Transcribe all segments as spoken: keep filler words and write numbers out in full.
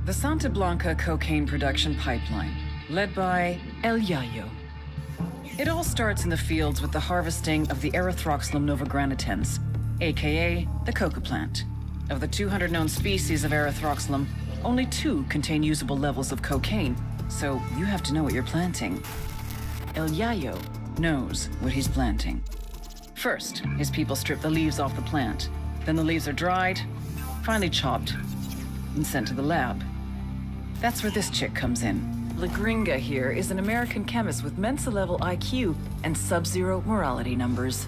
The Santa Blanca cocaine production pipeline, led by El Yayo. It all starts in the fields with the harvesting of the Erythroxylum novogranitens, aka the coca plant. Of the two hundred known species of Erythroxylum, only two contain usable levels of cocaine, so you have to know what you're planting. El Yayo knows what he's planting. First, his people strip the leaves off the plant. Then the leaves are dried, finally chopped, and sent to the lab. That's where this chick comes in. La Gringa here is an American chemist with Mensa-level I Q and sub-zero morality numbers.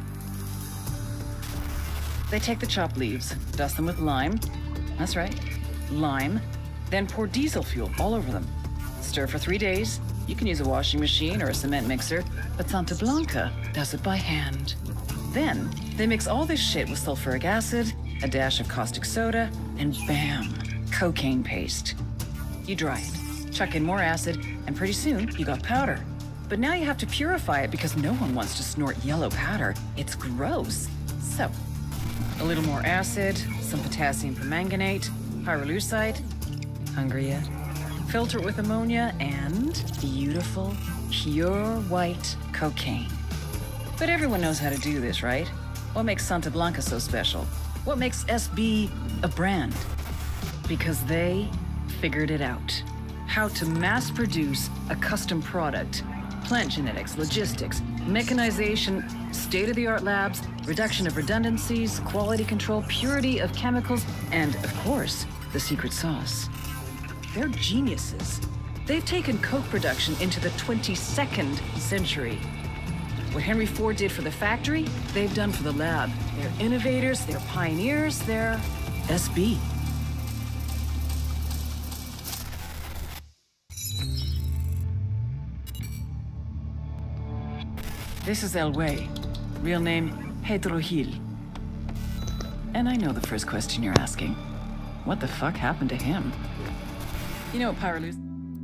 They take the chopped leaves, dust them with lime. That's right, lime. Then pour diesel fuel all over them. Stir for three days. You can use a washing machine or a cement mixer, but Santa Blanca does it by hand. Then, they mix all this shit with sulfuric acid, a dash of caustic soda, and bam, cocaine paste. You dry it, chuck in more acid, and pretty soon you got powder. But now you have to purify it because no one wants to snort yellow powder. It's gross. So, a little more acid, some potassium permanganate, pyrolusite. Hungry yet? Filter it with ammonia and beautiful, pure white cocaine. But everyone knows how to do this, right? What makes Santa Blanca so special? What makes S B a brand? Because they figured it out. How to mass produce a custom product. Plant genetics, logistics, mechanization, state-of-the-art labs, reduction of redundancies, quality control, purity of chemicals, and, of course, the secret sauce. They're geniuses. They've taken coke production into the twenty-second century. What Henry Ford did for the factory, they've done for the lab. They're innovators, they're pioneers, they're S B. This is Elway, real name Pedro Gil. And I know the first question you're asking. What the fuck happened to him? You know what Pyrolus...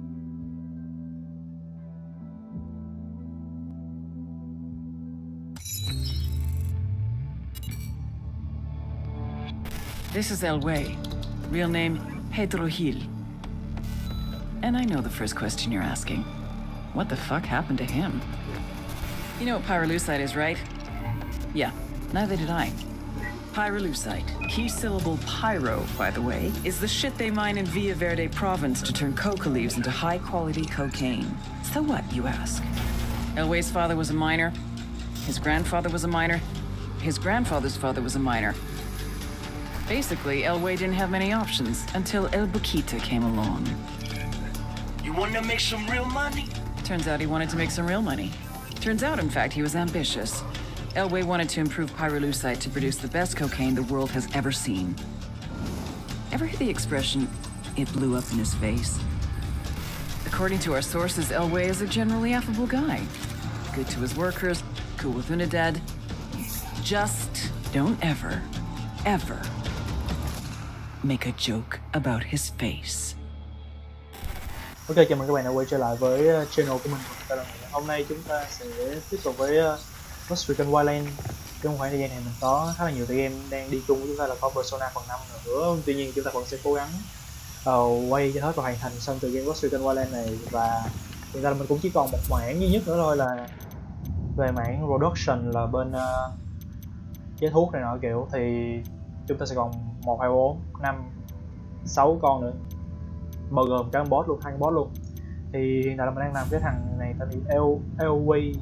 This is Elway, real name Pedro Gil. And I know the first question you're asking. What the fuck happened to him? You know what pyrolusite is, right? Yeah, neither did I. Pyrolusite, key syllable pyro, by the way, is the shit they mine in Villa Verde province to turn coca leaves into high-quality cocaine. So what, you ask? Elway's father was a miner. His grandfather was a miner. His grandfather's father was a miner. Basically, Elway didn't have many options until El Boquita came along. You want to make some real money? Turns out he wanted to make some real money. Turns out, in fact, he was ambitious. Elway wanted to improve pyrolusite to produce the best cocaine the world has ever seen. Ever hear the expression, it blew up in his face? According to our sources, Elway is a generally affable guy. Good to his workers, cool with Unidad. Just don't ever, ever make a joke about his face. Ok, chào mừng các bạn đã quay trở lại với channel của mình. Hôm nay chúng ta sẽ tiếp tục với Ghost Recon Wildlands. Trong khoảng thời gian này mình có khá là nhiều tựa game đang đi chung với chúng ta là có Persona phần năm nữa. Tuy nhiên chúng ta vẫn sẽ cố gắng uh, quay cho hết và hoàn thành xong tựa game Ghost Recon Wildlands này. Và hiện tại là mình cũng chỉ còn một mảng duy nhất nữa thôi là về mảng production, là bên uh, chế thuốc này nọ kiểu, thì chúng ta sẽ còn một, hai, bốn, năm, sáu con nữa, bao gồm cả boss luôn, hai boss luôn. Thì hiện tại là mình đang làm cái thằng này tên là Elway.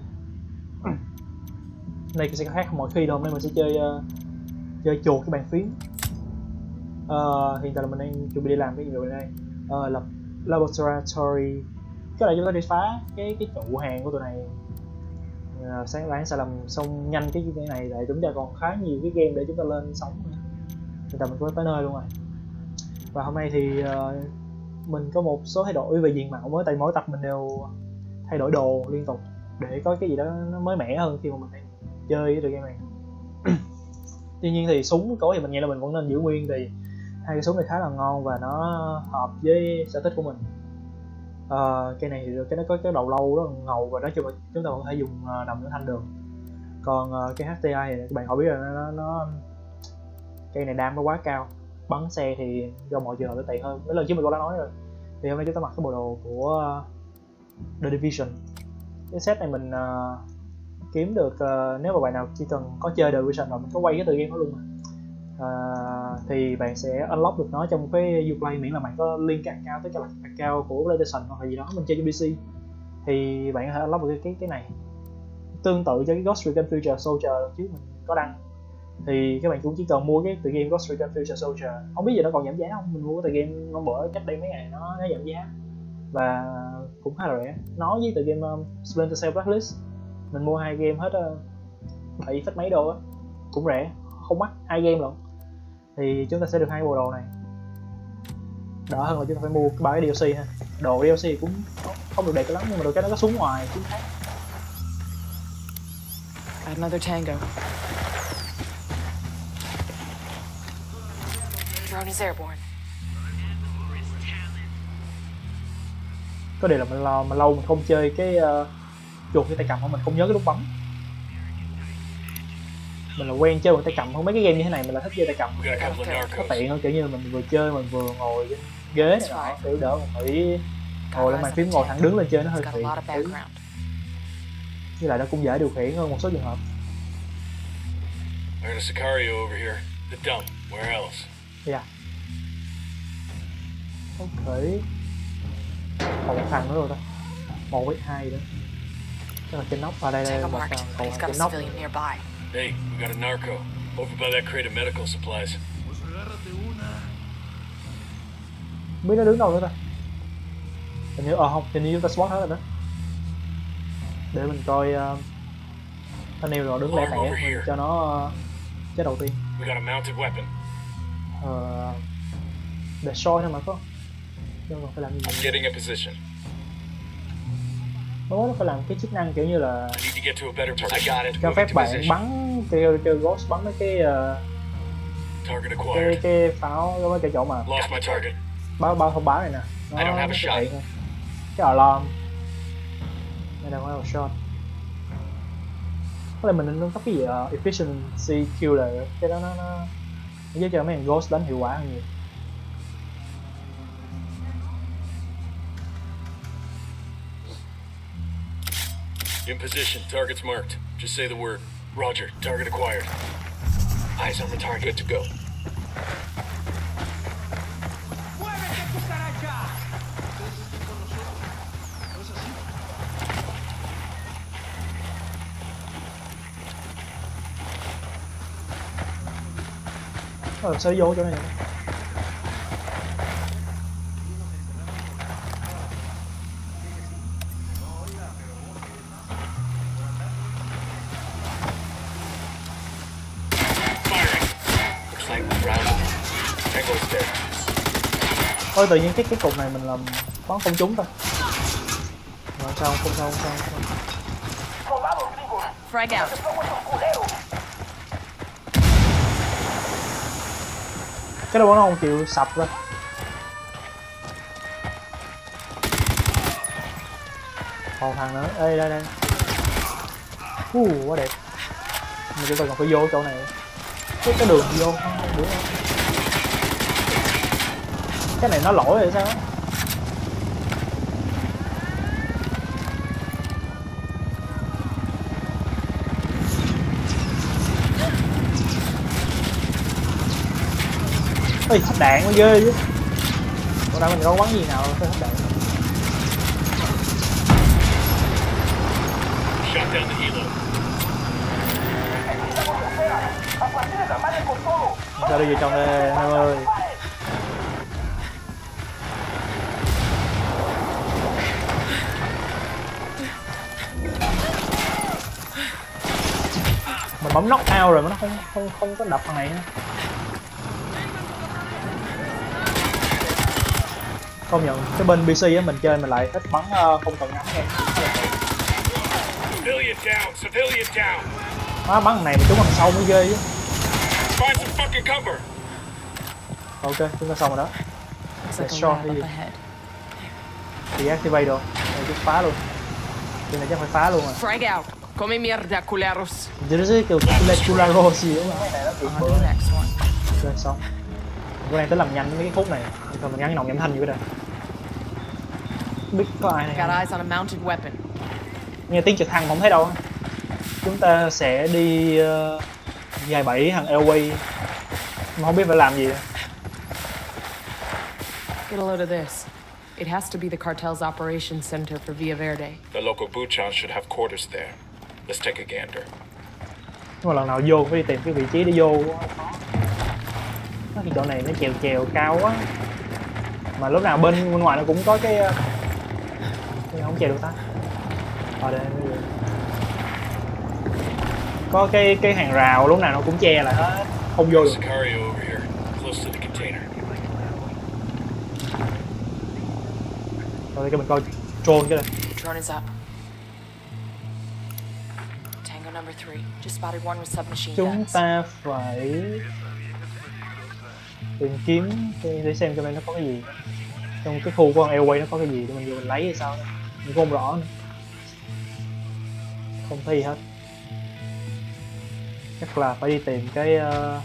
Đây sẽ khác mọi khi đâu, hôm nay mình sẽ chơi uh, chơi chuột cái bàn phím. Uh, hiện tại là mình đang chuẩn bị đi làm cái nhiệm vụ này đây, uh, lập laboratory. Cái này chúng ta đi phá cái cái trụ hàng của tụi này. Uh, sáng sáng sẽ làm xong nhanh cái cái này, tại chúng ta còn khá nhiều cái game để chúng ta lên sóng nữa. Hiện tại mình có tới nơi luôn rồi. Và hôm nay thì uh, mình có một số thay đổi về diện mạo mới, tại mỗi tập mình đều thay đổi đồ liên tục để có cái gì đó nó mới mẻ hơn khi mà mình chơi cái tựa game này. Tuy nhiên thì súng có thì mình nghĩ là mình vẫn nên giữ nguyên, thì hai cái súng này khá là ngon và nó hợp với sở thích của mình. Uh, cái này thì cái nó có cái đầu lâu rất là ngầu và nói chung là chúng ta vẫn có thể dùng uh, nằm ở thanh đường. Còn uh, cái hát tê i thì các bạn họ biết là nó, nó cây này đam nó quá cao, bắn xe thì do mọi trường hợp nó tiện hơn. Mấy lần trước mình cũng đã nói rồi. Thì hôm nay chúng ta mặc cái bộ đồ của The Division. Cái set này mình uh, kiếm được uh, nếu mà bạn nào chỉ cần có chơi The Division rồi mình có quay cái tựa game đó luôn mà. Uh, thì bạn sẽ unlock được nó trong cái Uplay miễn là bạn có link cái account tới cái account của PlayStation hoặc là gì đó mình chơi trên pê xê thì bạn có thể unlock được cái cái, cái này tương tự cho cái Ghost Recon Future Soldier trước mình có đăng thì các bạn cũng chỉ cần mua cái tựa game Ghost Recon Future Soldier. Không biết giờ nó còn giảm giá không, mình mua cái tựa game hôm bữa cách đây mấy ngày nó, nó giảm giá và cũng khá là rẻ. Nói với tựa game um, Splinter Cell Blacklist mình mua hai game hết uh, bảy phẩy mấy đô á, cũng rẻ không mắc, hai game lận thì chúng ta sẽ được hai bộ đồ này, đỡ hơn là chúng ta phải mua ba cái đê lờ xê ha. Đồ đê lờ xê cũng không được đẹp lắm nhưng mà đồ cái nó có súng ngoài chứ khác. Another tango. Drone is airborne. Có điều là mình lâu, mình lâu mình không chơi cái uh, chuột với tay cầm không, mình không nhớ cái nút bấm. Mình là quen chơi bằng tay cầm, không mấy cái game như thế này mình là thích chơi tay cầm. Nó tiện hơn, kiểu như mình vừa chơi mình vừa ngồi trên ghế này đó, kiểu đỡ mình phải ngồi lên bàn phím, ngồi thẳng đứng lên chơi nó hơi phiền. Với lại nó cũng dễ điều khiển hơn một số trường hợp. There's a Sicario over here. The dump. Where else? Yeah. Ok. Còn một thằng nữa rồi đó. Một với hai nữa. Đó là trên nóc. À đây đây. Còn một trên nóc. Hey, we got a narco over by that crate of medical supplies. Không biết nó đứng đâu nữa ta. Hình như, ờ không, hình như chúng ta spot hết rồi đó. Để mình coi uh, anh yêu rồi đứng lẻ tẻ cho nó uh, chết đầu tiên. We got a mounted weapon. Ờ... để soi thôi mà có. Nhưng mà phải làm gì? I'm getting a position. Nó nó phải làm cái chức năng kiểu như là I need to get to a better position. I got it. cho phép bạn bắn kêu kêu Ghost bắn mấy cái uh, Target cái acquired. cái pháo cái cái chỗ mà Lost my target. báo báo thông báo này nè. I don't have a shot. Cái alarm. Đây đâu có một shot. Có lẽ mình nên nâng cấp cái gì uh, efficiency Q là cái đó nó nó nó giúp cho mấy thằng Ghost đánh hiệu quả hơn nhiều. In position. Target's marked. Just say the word. Roger. Target acquired. Eyes on the target. Good to go. Ờ, sao vô chỗ này nữa? Ôi tự nhiên cái cái cục này mình làm bắn không trúng thôi. Rồi sao không sao không sao không sao. Frag out. Cái đâu nó không chịu sập ra. Còn thằng nữa, ê đây đây. Uh, quá đẹp. Mình chúng ta còn phải vô chỗ này. Cái cái đường vô không đúng không? Cái này nó lỗi rồi sao á? Ê, hết đạn mới ghê chứ. Còn đây mình đâu bắn gì nào tới hết đạn. Shot down the helo. Sao đi vô trong đây anh ơi. Mình bấm knock out rồi mà nó không không không có đập thằng này nữa. Công nhận cái bên pê xê á mình chơi mình lại thích bắn uh, không cần ngắm nha. Civilian down. Civilian down. Má bắn thằng này mà trúng thằng sau mới ghê chứ. Find some fucking cover. Ok, chúng ta xong rồi đó. Để shot cái gì? Deactivate rồi. Đây chúng phá luôn. Cái này chắc phải phá luôn rồi. Frag out. Come mierda, culeros. Chứ nó sẽ kiểu Cularos gì đúng không? Cái này nó bị bữa. Ok, xong. Bữa nay tính làm nhanh mấy cái khúc này, rồi mình ngắn nòng giảm thanh như thế này. Biết có ai này Got không? eyes on a mounted weapon. Nghe tiếng trực thăng không thấy đâu. Chúng ta sẽ đi uh, dài bảy thằng Airway, mà không biết phải làm gì. Get a load of this. It has to be the cartel's operations center for Villa Verde. The local Buchan should have quarters there. Let's take a gander. Nhưng mà lần nào vô phải đi tìm cái vị trí để vô. Cái chỗ này nó chèo chèo cao quá. Mà lúc nào bên bên ngoài nó cũng có cái nhưng không chèo được ta. Ở đây có cái cái hàng rào lúc nào nó cũng che lại hết, không vô được. Sicario over here, close to the container. Rồi cái mình coi drone cái này. Drone is up. Tango number three. Just spotted one with submachine Chúng guns. ta phải tìm kiếm cái, để xem trong đây nó có cái gì. Trong cái khu của con Airway nó có cái gì để mình vô mình lấy hay sao đó. Mình cũng không rõ nữa. Không thấy gì hết. Chắc là phải đi tìm cái uh,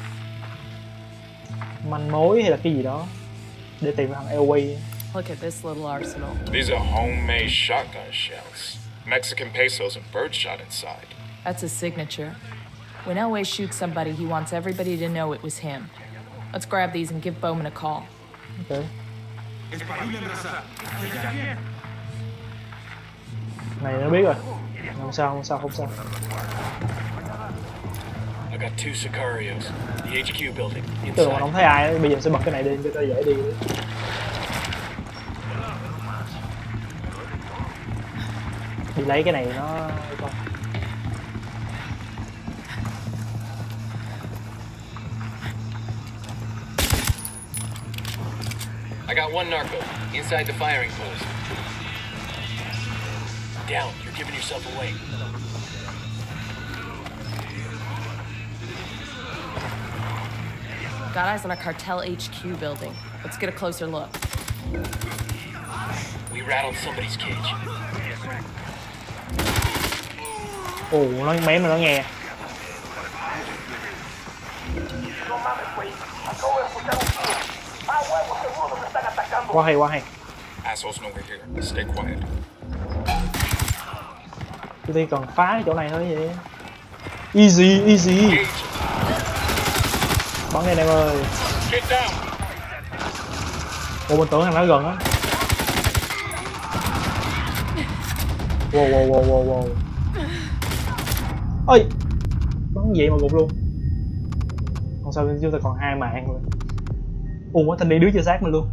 manh mối hay là cái gì đó để tìm thằng Airway. Look at this little arsenal. These are homemade shotgun shells. Mexican pesos and birdshot inside. That's his signature. When Elway shoots somebody, he wants everybody to know it was him. Let's grab these and give Bowman a call. Ok. Này nó biết rồi. Không sao, không sao, không sao. I got two Sicarios. The H Q building. Tưởng mà Inside. không thấy ai, bây giờ sẽ bật cái này đi cho nó dễ đi. Đi lấy cái này nó coi. I got one narco inside the firing post. Down. You're giving yourself away. Got eyes on a cartel H Q building. Let's get a closer look. We rattled somebody's cage. Ồ, nó mém mà nó nghe. Quá hay, quá hay. Assholes know we're here. Stay quiet. Tôi đi cần phá cái chỗ này thôi vậy. Easy, easy. Engage. Bắn đây em ơi. Get down. Ồ, mình tưởng thằng nó gần á. Wow, wow, wow, wow, wow. Ơi, bắn vậy mà gục luôn. Còn sao chúng ta còn hai mạng luôn. Ủa, có thanh niên đứa chưa xác mình luôn.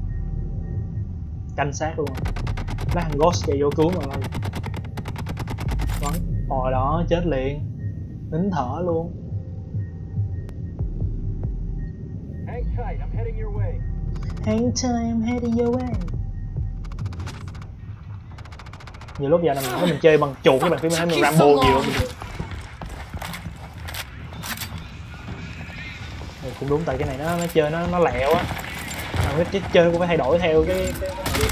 Canh xác luôn. Lá thằng Ghost chạy vô cứu mà thôi. Bắn, hồi đó chết liền. Nín thở luôn. Hang tight. I'm heading your way. Hang tight, I'm heading your way. Nhiều lúc giờ là mình nói mình chơi bằng chuột với bàn phím, mình thấy mình Rambo nhiều mình được. Ừ, cũng đúng, tại cái này nó nó chơi nó nó lẹo á, mà cái chơi cũng phải thay đổi theo cái cái, cái...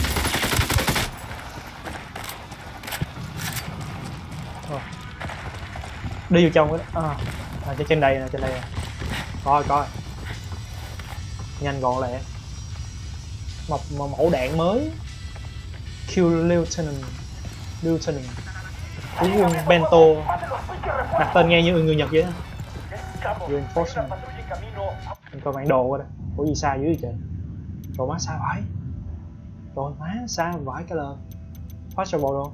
Oh. Đi vào trong cái à, à, trên đây nè, trên đây nè, coi coi nhanh gọn lẹ, một, một mẫu đạn mới, Kill Lieutenant Lieutenant Tướng quân Bento, đặt tên nghe như người Nhật vậy đó. Reinforcement. Mình coi bản đồ qua đây. Có gì xa dữ vậy trời. Rồi má xa vãi. Rồi má xa vãi cái lời. Phát cho bộ đâu.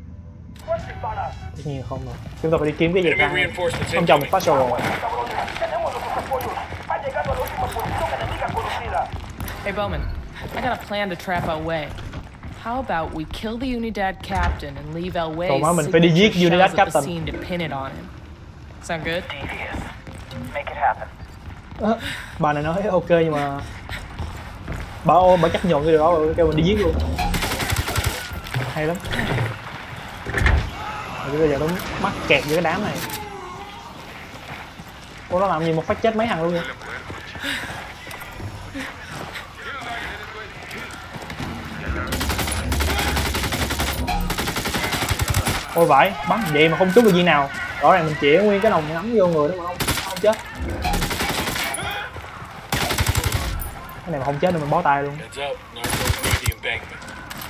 Tất nhiên không rồi. Chúng ta phải đi kiếm cái gì Enemy khác. reinforcements Không chồng một incoming. phát cho bộ. Hey, Bowman. I got a plan to trap Elway. How about we kill the Unidad captain and leave Cậu má, Elway's mình phải đi giết signature Unidad shells at the captain. scene to pin it on him. Sound good? Make it happen. À, bà này nói ok nhưng mà bà ô bà chấp nhận cái điều đó rồi kêu mình đi giết luôn. Hay lắm. Rồi bây giờ nó mắc kẹt giữa cái đám này. Ô, nó làm gì một phát chết mấy thằng luôn vậy? Ôi vãi, bắn vậy mà không trúng được gì nào. Rõ ràng mình chĩa nguyên cái nòng ngắm vô người đó mà không, không chết. Cái này mà không chết nên mình bó tay luôn. Heads up, Narcos near the embankment.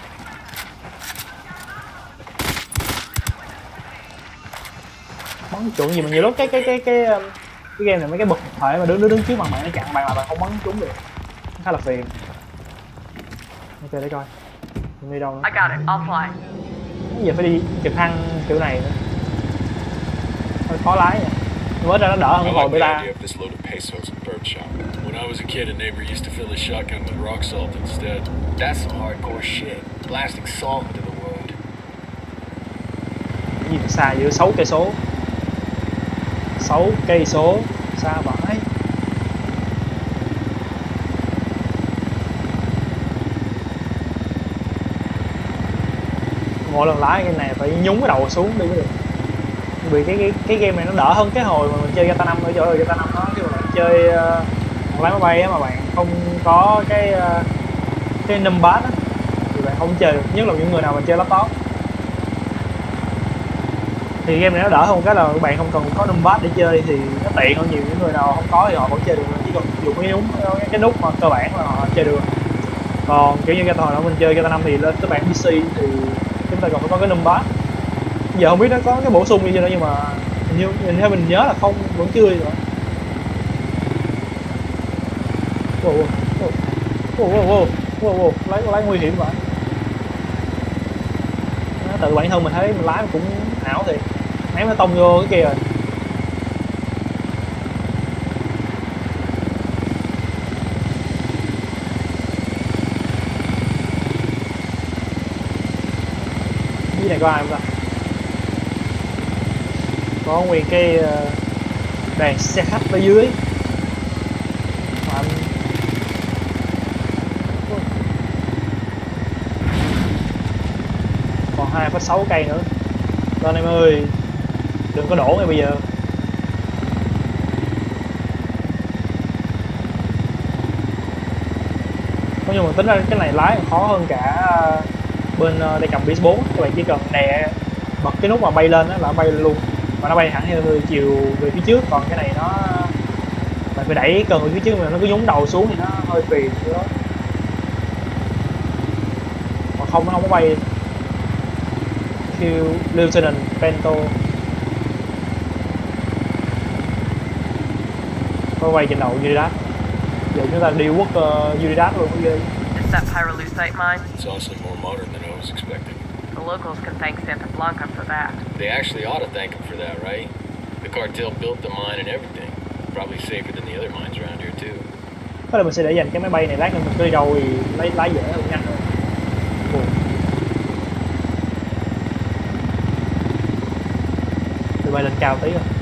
Bắn chuẩn gì mà nhiều lúc cái cái cái cái cái, cái game này mấy cái bực thể mà đứng đứng đứng trước mặt bạn nó chặn bạn là bạn không bắn trúng được, nó khá là phiền. Ok để coi mình đi đâu nữa. I got it. I'll fly. Giờ phải đi trực thăng kiểu này nữa, hơi khó lái nha. Mới ra nó đỡ hơn I cái hồi like the beta. idea of this load of pesos and birdshot. When I was a kid, a neighbor used to fill his shotgun with rock salt instead. That's some hardcore shit. Blasting salt into the wound. Gì mà xa giữa sáu cây số, sáu cây số xa vãi. Mỗi lần lái cái này phải nhúng cái đầu xuống đi mới được. Vì cái cái cái game này nó đỡ hơn cái hồi mà mình chơi G T A năm ở chỗ G T A năm đó, khi mà bạn chơi uh, lái máy bay á mà bạn không có cái uh, cái numpad á thì bạn không chơi được, nhất là những người nào mà chơi laptop. Thì game này nó đỡ hơn cái là bạn không cần có numpad để chơi thì nó tiện hơn nhiều, những người nào không có thì họ vẫn chơi được, chỉ cần dùng cái nhúng cái nút mà cơ bản là họ chơi được. Còn kiểu như cái hồi đó mình chơi G T A năm thì lên cái bản pê xê thì chúng ta còn phải có cái numpad. Giờ không biết nó có cái bổ sung gì chưa nữa nhưng mà hình như hình theo mình nhớ là không, vẫn chưa rồi. Wow, wow, wow, wow, wow, wow, wow, lái lái nguy hiểm vậy. Tự bản thân mình thấy mình lái cũng ảo thiệt, ném nó tông vô cái kia rồi. Dưới này có ai không ta? Có nguyên cái đoàn xe khách ở dưới. Mạnh. Còn hai phẩy sáu cây nữa. Lên em ơi, đừng có đổ ngay bây giờ. Nói chung mà tính ra cái này lái khó hơn cả bên tay cầm pê ét bốn. Các bạn chỉ cần đè bật cái nút mà bay lên đó là bay lên luôn, và nó bay thẳng theo chiều về phía trước. Còn cái này nó bạn phải đẩy cần về phía trước mà nó cứ nhúng đầu xuống thì nó hơi phiền đó. Còn không nó không có bay. Kill Lieutenant Bento. Có bay trên đầu Unidas. Giờ chúng ta đi quốc uh, Unidas luôn cái ghê. Is that pyrolusite mine? It's honestly more modern than I was expecting. The locals can thank Santa Blanca for that. They actually ought to thank him for that, right? The cartel built the mine and everything. Probably safer than the other mines around here too. Có là mình sẽ để dành cái máy bay này, lát nữa mình cứ đi đâu thì lấy lái dễ hơn, nhanh hơn. Ủa. Tụi bay lên cao tí rồi.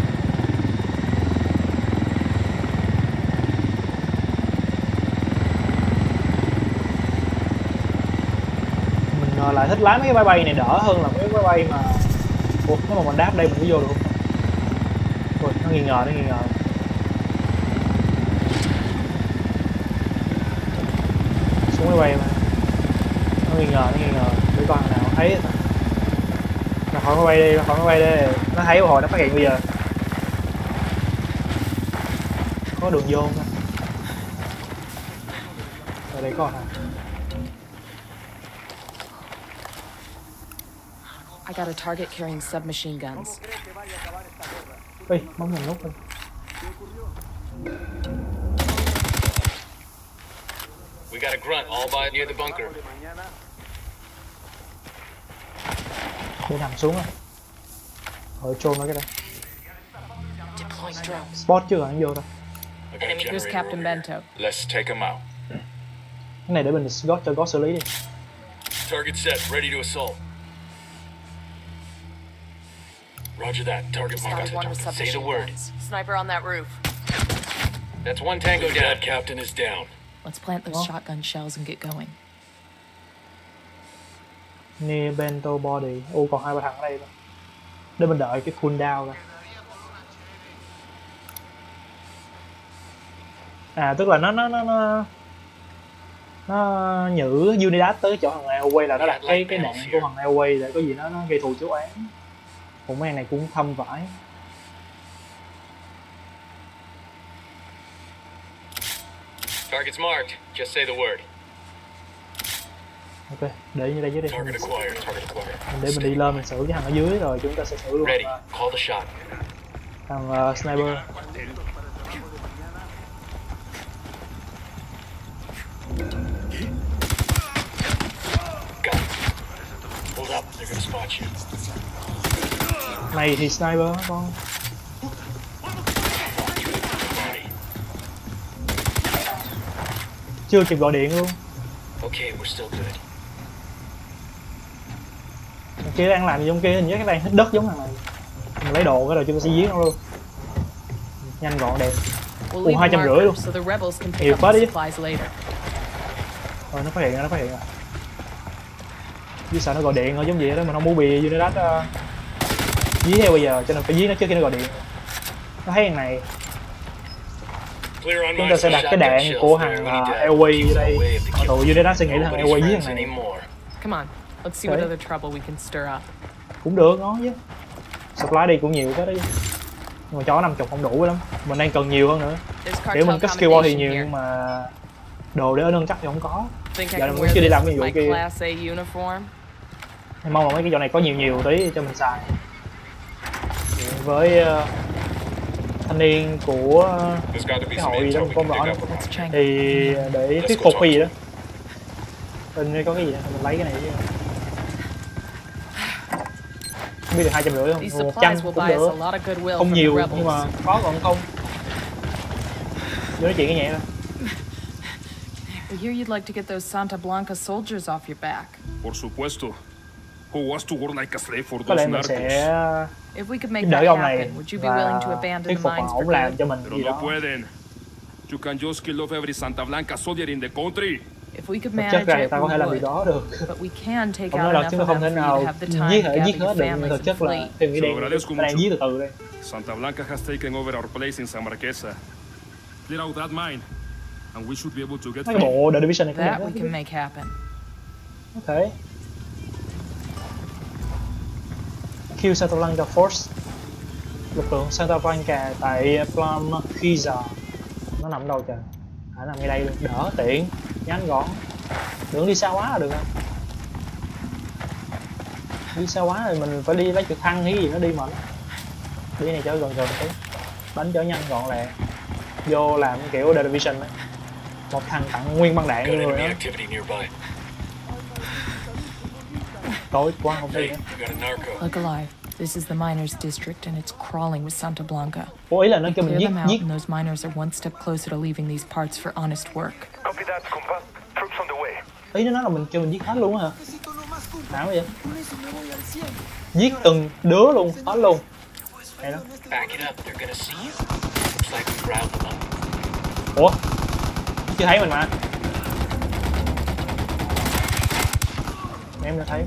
Mình lại thích lái mấy cái máy bay này đỡ hơn là mấy cái máy bay mà. Ủa, nếu mà mình đáp đây mình có vô được không? Ôi, nó nghi ngờ, nó nghi ngờ. Xuống máy bay mà. Nó nghi ngờ, nó nghi ngờ. Để coi thằng nào thấy. Ra khỏi máy bay đi, ra khỏi máy bay đi. Nó thấy một hồi nó phát hiện bây giờ. Có đường vô không? Ở đây có hả? I got a target carrying submachine guns. Ui, bấm mình nút đi. We got a grunt all by near the bunker. Để nằm xuống á. Rồi trôn nó cái đây. Deploying drones. Spot chưa hẳn vô đâu. I got a Here's generator Captain over Bento. here. Let's take him out. Cái này để mình gót cho gót xử lý đi. Target set, ready to assault. Roger that. Target Spotted marked. one with Say the submachine word. guns. Sniper on that roof. That's one tango down. That captain is down. Let's plant those Oh. shotgun shells and get going. Near Bento body. Ô còn hai ba thằng ở đây thôi. Để mình đợi cái cooldown ra. À tức là nó nó nó nó nó nhử Unidas tới chỗ thằng Airway là nó đặt cái cái đạn của thằng Airway để có gì nó nó gây thù chuốc án. Cũng mấy này cũng thâm vãi. Target's marked. Just say the word. Ok, để như đây dưới đây. Target acquired. Target acquired. Để mình đi lên mình xử cái thằng ở dưới rồi chúng ta sẽ xử luôn Ready. Call the shot. thằng uh, sniper. Got it. Hold up. They're gonna spot you. Này thì sniper hả con? Body. Chưa kịp gọi điện luôn. Okay, we're still good. Thằng kia đang làm gì trong kia, hình như cái đang hít đất giống thằng này. Mình lấy đồ cái rồi chúng ta sẽ giết nó luôn. Nhanh gọn đẹp. We'll Ủa, leave hai a trăm rưỡi marker luôn. so the rebels can Nhiều pick up quá the đi. supplies later. Rồi nó phát hiện ra, nó phát hiện ra. Chứ sợ nó gọi điện thôi giống vậy đó, mình không muốn bị Unidas uh, dí theo bây giờ cho nên phải dí nó trước khi nó gọi điện. Nó thấy thằng này. Clear on Chúng my ta sẽ đặt cái đạn của thằng uh, Airway ở đây. Mà tụi Unidas sẽ nghĩ là thằng Airway giết thằng này. Come on, let's see what Okay. other trouble we can stir up. Cũng được nó chứ. Supply đi cũng nhiều cái đấy. Nhưng mà cho năm mươi không đủ lắm. Mình đang cần nhiều hơn nữa. There's Kiểu cartel mình có skill wall thì nhiều commendation nhưng here. mà đồ để nâng cấp thì không có. Think I Dạ, can mình wear chưa đi làm this cái with vụ my kia. Class A uniform? Thì mong là mấy cái chỗ này có nhiều nhiều tí cho mình xài. Với uh, thanh niên của uh, cái hội gì đó mình không rõ nữa. Let's check. Thì để thuyết phục cái gì đó. Hình như có cái gì đó mình lấy cái này chứ. Không biết được hai trăm rưỡi không? These một trăm supplies will cũng buy us được. a lot of goodwill Không from nhiều the nhưng mà rebels. có còn không. Vô nói chuyện cái nhẹ thôi. We hear you'd like to get those Santa Blanca soldiers off your back. Por supuesto. Who wants to work like a slave for Có lẽ those mình narcos? sẽ If we could make đỡ that ông này happen, would you be willing to và abandon thuyết the phục mines ổng for làm good? cho mình Pero gì no đó. pueden. You can just kill off every Santa Blanca soldier in the country. If we could Thực manage chất ra người it, ta có thể we làm điều would. đó được. But we can take Ông out nói là enough chúng ta of không them thể for you to nào have the time giết to hết gather giết hết your được, nhưng families thực chất and là flee. theo nghĩ Se lo đen agradezco đang mucho. giết từ từ đây. Santa Blanca has taken over our place in San Marquesa. Clear out that mine, and we should be able to get Mấy cái free. bộ The Division này cũng That we được. can make happen. Ok. Kill Santa Blanca Force. Lực lượng Santa Blanca tại Plamaquiza. Nó nằm đâu trời? À, nằm ngay đây luôn. Đỡ tiện, nhanh gọn. Đừng đi xa quá là được không? Đi xa quá thì mình phải đi lấy trực thăng hay gì nó đi mà. Đi này cho gần gần tí. Đánh cho nhanh gọn lẹ. Vô làm kiểu The Division ấy. Một thằng tặng nguyên băng đạn Got như người enemy đó. activity nearby. Tối quá không đi Hey, nữa. we got a narco. Look alive. This is the miners' district, and it's crawling with Santa Blanca. Cố ý là nó kêu mình Clear giết them out, giết. and those miners are one step closer to leaving these parts for honest work. Copy that, compa. Troops on the way. Ý nó nói là mình kêu mình giết hết luôn á hả? Nào vậy? Giết từng đứa luôn, hết luôn. Hay đó. Back it up. They're gonna see you. Looks like we riled them up. Ủa? Chưa thấy mình mà. Em đã thấy.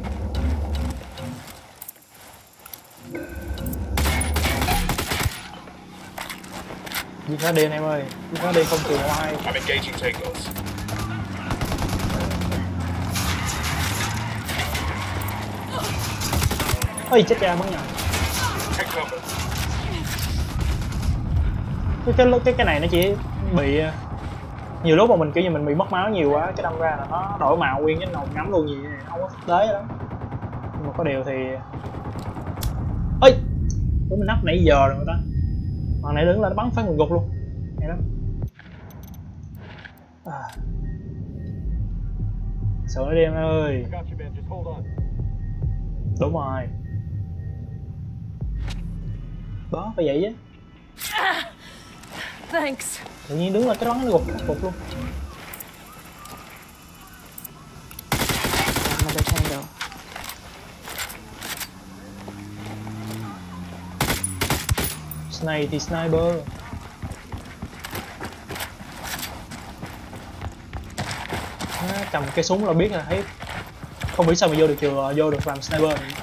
Giết hết đi anh em ơi. Giết hết đi không chừa ai. I'm engaging tangos. Ôi chết cha bắn nhầm. Take cover. Cái cái cái cái này nó chỉ bị nhiều lúc mà mình kiểu như mình bị mất máu nhiều quá cái đâm ra là nó đổi màu nguyên cái nồng ngắm luôn gì không có thực tế lắm. Nhưng mà có điều thì ơi ủa mình nắp nãy giờ rồi người ta thằng này đứng lên nó bắn phát mình gục luôn hay lắm. À. Sợ nó đi em ơi. Got you, man. Just hold on. Đúng rồi. Đó phải vậy chứ. Thanks. Tự nhiên đứng lên cái đó nó gục gục luôn. Another tango. Này thì sniper. Nó cầm cái súng là biết là thấy không biết sao mà vô được chưa vô được làm sniper này.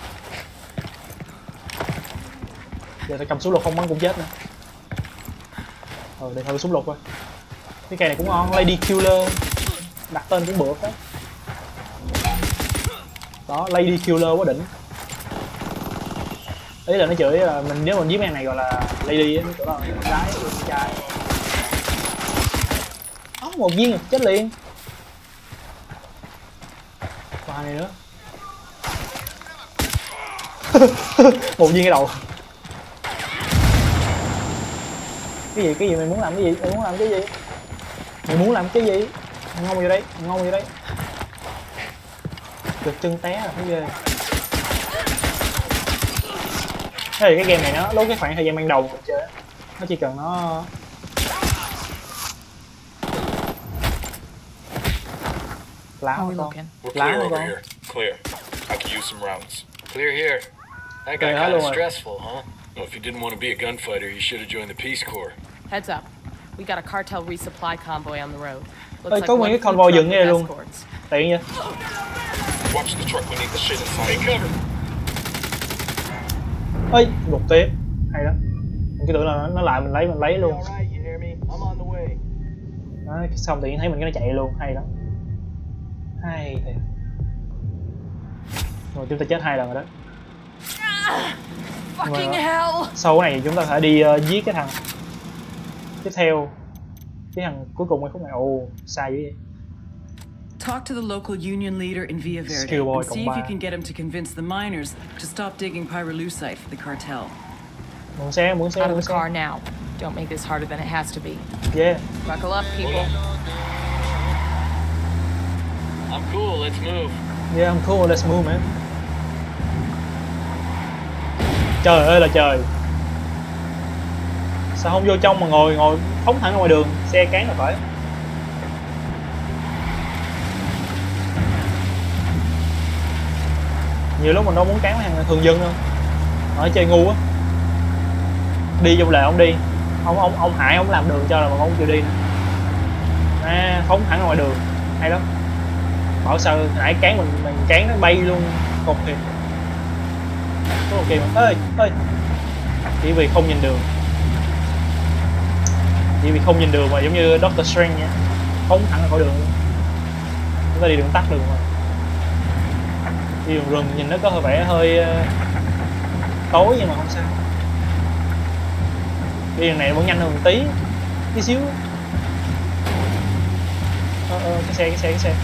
Giờ ta cầm súng lục không bắn cũng chết nữa. Ờ để thử súng lục coi. Cái cây này cũng ngon, Lady Killer. Đặt tên cũng bựa phết. Đó, Lady Killer quá đỉnh. Ý là nó chửi là mình nếu mình giết em này gọi là Lady á, nó chỗ đó là con gái con trai. một viên chết liền. Qua này nữa. Một viên cái đầu. Cái gì, cái gì mày muốn làm cái gì? Mày muốn làm cái gì? Mày muốn làm cái gì? Ngon vô đây, ngon vô đây. Được chân té là thấy ghê. Thế thì cái game này nó lúc cái khoảng thời gian ban đầu mình chơi, nó chỉ cần nó lá How we con, looking? We're lá clear con. over here. Clear. I could use some rounds. Clear here. That got Clear kind luôn of rồi. stressful, huh? Well, if you didn't want to be a gunfighter, you should have joined the Peace Corps. Heads up. We got a cartel resupply convoy on the road. Looks Ơi, like có one nguyên cái food convoy truck dựng with đây luôn. escorts. Tiện vậy. Watch the truck, we need the shit inside. Take cover. Ơi, một tiếp. Hay đó. Mình cứ tưởng là nó, nó lại mình lấy mình lấy luôn. Alright, you hear me? I'm on the way. Đó, xong tự nhiên thấy mình cái nó chạy luôn, hay đó. Hay thiệt. Rồi chúng ta chết hai lần rồi đó. Fucking Mà- hell! Sau cái này chúng ta phải đi uh, giết cái thằng tiếp theo. Cái thằng cuối cùng cái khúc này, ồ, sai dữ vậy. Talk to the local union leader in Villa Verde Skill boy and see if you cộng ba. can get him to convince the miners to stop digging pyrolusite for the cartel. Mượn xe, mượn xe, Out mượn of the car xe. now. Don't make this harder than it has to be. Yeah. Buckle up, people. I'm cool, let's move. Yeah, I'm cool, let's move man. Trời ơi là trời. Sao không vô trong mà ngồi ngồi phóng thẳng ra ngoài đường, xe cán là phải. Nhiều lúc mình đâu muốn cán mấy thằng thường dân đâu. Ở chơi ngu á. Đi trong lề ông đi. Ông ông ông Hải ông làm đường cho là mà ông chịu đi nữa. À, phóng thẳng ra ngoài đường. Hay lắm. Bảo sao nãy cán mình mình cán nó bay luôn cột kìa. Có một kìa mà ơi ơi chỉ vì không nhìn đường, chỉ vì không nhìn đường mà giống như Doctor Strange nha, phóng thẳng ra khỏi đường luôn. Chúng ta đi đường tắt đường mà đi đường rừng nhìn nó có vẻ hơi uh, tối nhưng mà không sao, đi đường này vẫn nhanh hơn một tí tí xíu. Ờ, ờ, cái xe cái xe cái xe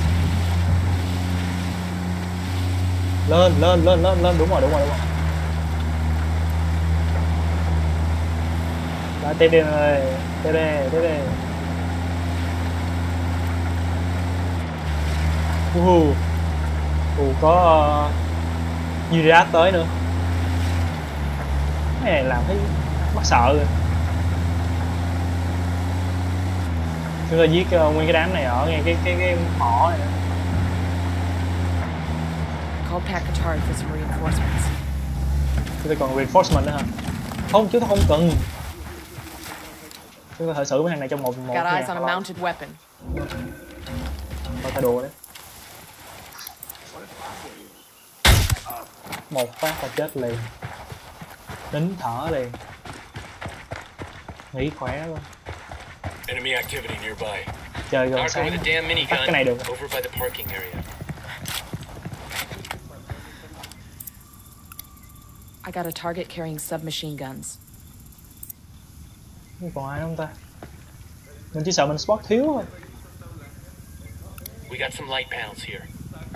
lên lên lên lên lên đúng rồi đúng rồi đúng rồi. Đã tiếp đi rồi, tiếp đi tiếp đi. Uh, uh, có uh, Uriat tới nữa, cái này làm thấy mắc sợ rồi. Chúng ta giết uh, nguyên cái đám này ở ngay cái cái cái mỏ này. Call Pacatari for some reinforcements. Chúng ta còn reinforcement nữa hả? Không, chúng ta không cần. Chúng ta thử xử mấy thằng này trong một một Got eyes nhà. on a mounted weapon. Thôi thay đồ đấy. Một phát là chết liền. Nín thở liền. Nghỉ khỏe luôn. Enemy activity nearby. Trời gần Narco sáng. with a damn Tắt cái này minigun được. over by the parking area. I got a target carrying submachine guns. Còn ai không ta? Mình chỉ sợ mình spot thiếu thôi. We got some light panels here.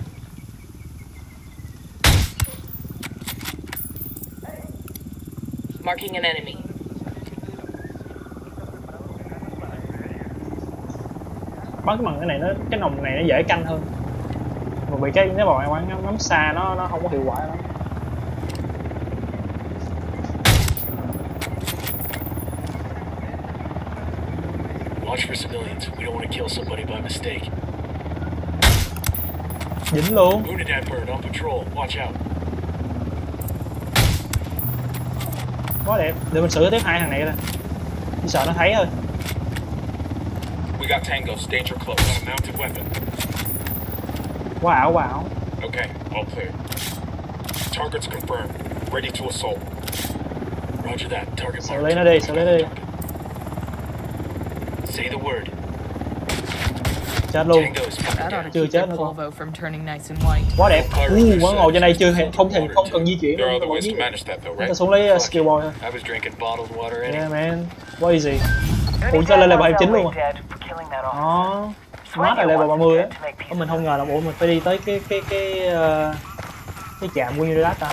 Marking an enemy. Bắn cái bằng cái này nó cái nòng này nó dễ canh hơn. Mà bị cái nếu mà bạn ngắm, ngắm xa nó nó không có hiệu quả lắm. Watch for civilians. We don't want to kill somebody by mistake. Dính luôn. Wounded that bird on patrol. Watch out. Quá đẹp. Để mình xử tiếp hai thằng này ra. Chỉ sợ nó thấy thôi. We got tangos, danger close. Got a mounted weapon. Quá ảo quá ảo. Okay, all clear. Targets confirmed. Ready to assault. Roger that. Target Xử marked. lý nó đi, xử lý nó đi. Say the word. Chết luôn. Tango's That coming ought down. to Chưa keep chết their nữa con. polvo from turning nice and white. Quá đẹp. Uh, vẫn ngồi trên đây chưa hề không thể không cần di chuyển There are luôn. other Vẫn ways giết. to manage that though, Chúng ta right? xuống lấy uh, skill boy thôi. I was drinking bottled water anyway. Yeah man, quá easy. Ủa sao lên level hai mươi chín luôn à? Đó, mát là level ba mươi á. Ủa mình không ngờ là ủa mình phải đi tới cái cái cái uh, cái trạm của Unidad ta.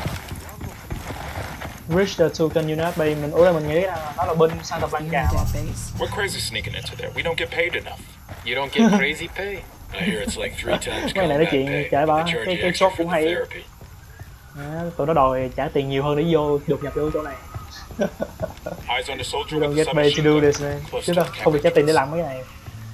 Reach the token Unidad Bay. Mình ủa là mình nghĩ là nó là bên Santa Blanca. We're crazy sneaking into there. We don't get paid enough. You don't get crazy pay? I hear it's like three times Mấy này nói combat chuyện pay. trải ba They charge cái you cái extra shop cũng for the hay. therapy. À, tụi nó đòi trả tiền nhiều hơn để vô đột nhập vô chỗ này. Eyes on the soldier You with don't the get paid to submachine do gun. this man. Close Chúng to ta the không được trả tiền để camera làm mấy cái này.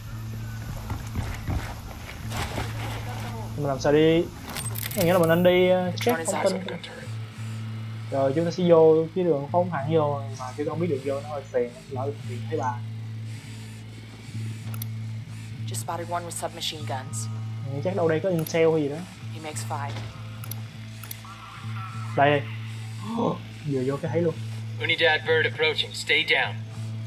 Mình làm sao đi? Nghĩa là mình nên đi uh, check thông tin. gun turret. Rồi chúng ta sẽ vô cái đường phóng thẳng vô mà chứ không biết đường vô nó hơi phiền, lỡ tiền thấy bà. Just spotted one with submachine guns. Ừ, chắc đâu đây có intel hay gì đó. He makes five. Đây đây. Vừa vô cái thấy luôn. Unidad bird approaching. Stay down.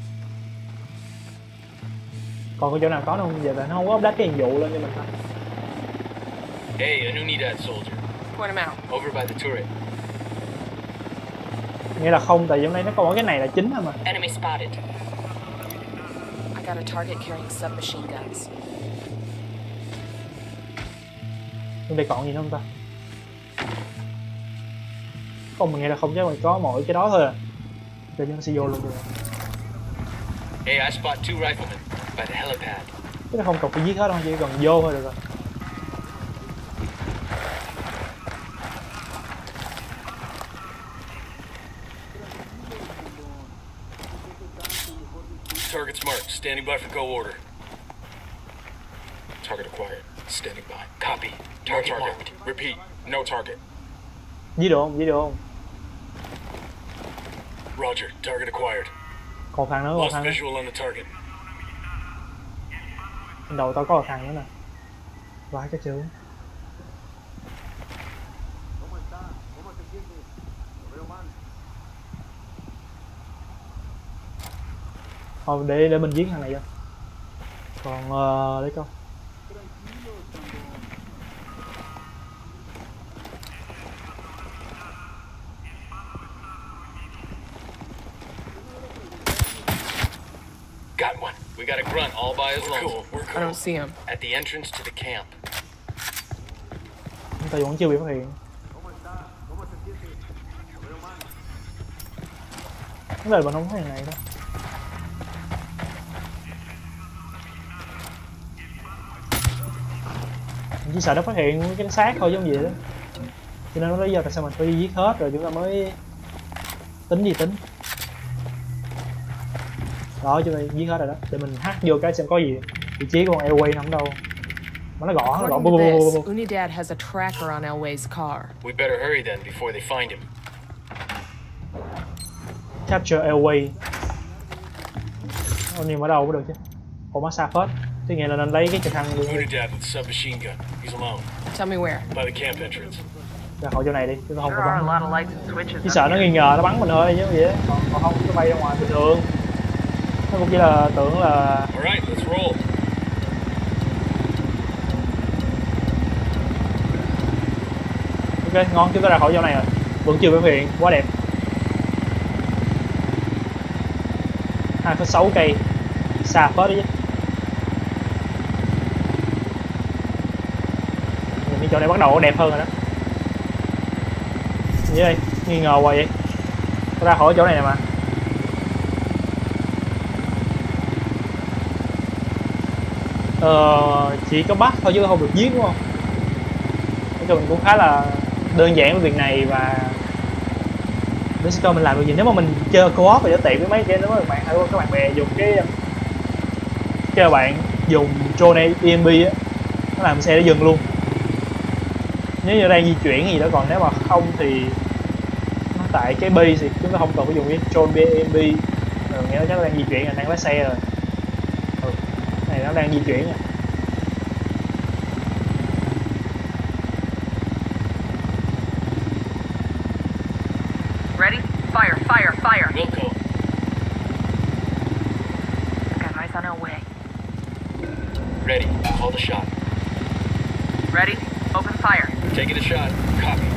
Còn có chỗ nào có đâu không? Giờ là nó không có update cái nhiệm vụ lên cho mình thôi. Hey, an Unidad soldier. Point him out. Over by the turret. Nghĩa là không, tại vì hôm nay nó có mỗi cái này là chính thôi mà. Enemy spotted. I got a target carrying submachine guns. Trong đây còn gì nữa không ta? Không, mình nghĩ là không, chắc mình có mỗi cái đó thôi à. Cho chúng ta sẽ vô luôn rồi. Hey, I spot two riflemen by the helipad. Chứ không cần phải giết hết đâu, chỉ cần vô thôi được rồi. Target's marked. Standing by for go order. Target acquired. Standing by. Copy. No Target target. marked. Repeat. No target. Giết được không? Giết được không? Roger. Target acquired. Còn thằng nữa, còn Lost thằng nữa. visual on the target. Trên đầu tao có một thằng nữa nè. Vãi cái chữ. Thôi để để mình giết thằng này vô. Còn uh, lấy coi. Got one. We got a grunt all by his We're own. cool. We're I cool. don't see him. At the entrance to the camp. Chúng ta vẫn chưa bị phát hiện. Vấn đề là mình không thấy thằng này đâu. Mình chỉ sợ nó phát hiện cái xác thôi giống gì đó. Cho nên nó lý do tại sao mình phải đi giết hết rồi chúng ta mới tính gì tính. Đó, chúng ta giết hết rồi đó. Để mình hack vô cái xem có gì. Vị trí của con Airway nằm đâu. Mà nó gõ, nó gõ According bù to bù bù this, bù. Unidad has a tracker on Elway's car. We better hurry then before they find him. Capture Airway. Ồ, nhưng ở đâu cũng được chứ. Ủa má xa phết. Thế nghĩa là nên lấy cái trực thăng luôn. Unidad with submachine gun. He's alone. Tell me where. By the camp entrance. Ra khỏi chỗ này đi, chứ nó không There có are a bắn. lot of lights and switches. Chỉ up sợ nó here. nghi ngờ nó bắn mình thôi chứ gì đó. Còn, còn không nó bay ra ngoài bình thường. Nó cũng chỉ là tưởng là Alright, let's roll. ok, ngon, chúng ta ra khỏi chỗ này rồi. Vẫn chưa biểu hiện, quá đẹp. hai phẩy sáu cây. Xa phết đấy chứ. Nhìn cái chỗ này bắt đầu đẹp hơn rồi đó. Như đây, nghi ngờ hoài vậy. Ra khỏi chỗ này nè mà. Ờ, chỉ có bắt thôi chứ không được giết đúng không? Nói chung mình cũng khá là đơn giản với việc này và để xem coi mình làm được gì. Nếu mà mình chơi co-op thì nó tiện với mấy game đó các bạn hay các bạn bè dùng cái cái các bạn dùng drone e em pê á, nó làm xe nó dừng luôn. Nếu như đang di chuyển gì đó, còn nếu mà không thì nó tại cái bi thì chúng ta không cần phải dùng cái drone e em pê. Ừ, nghĩa là chắc nó đang di chuyển là đang lái xe rồi. Ừ, này nó đang di chuyển rồi. Ready? Fire, fire, fire. Wilco. Got eyes on Elway. Ready. Call the shot. Ready? Open fire. Taking a shot. Copy.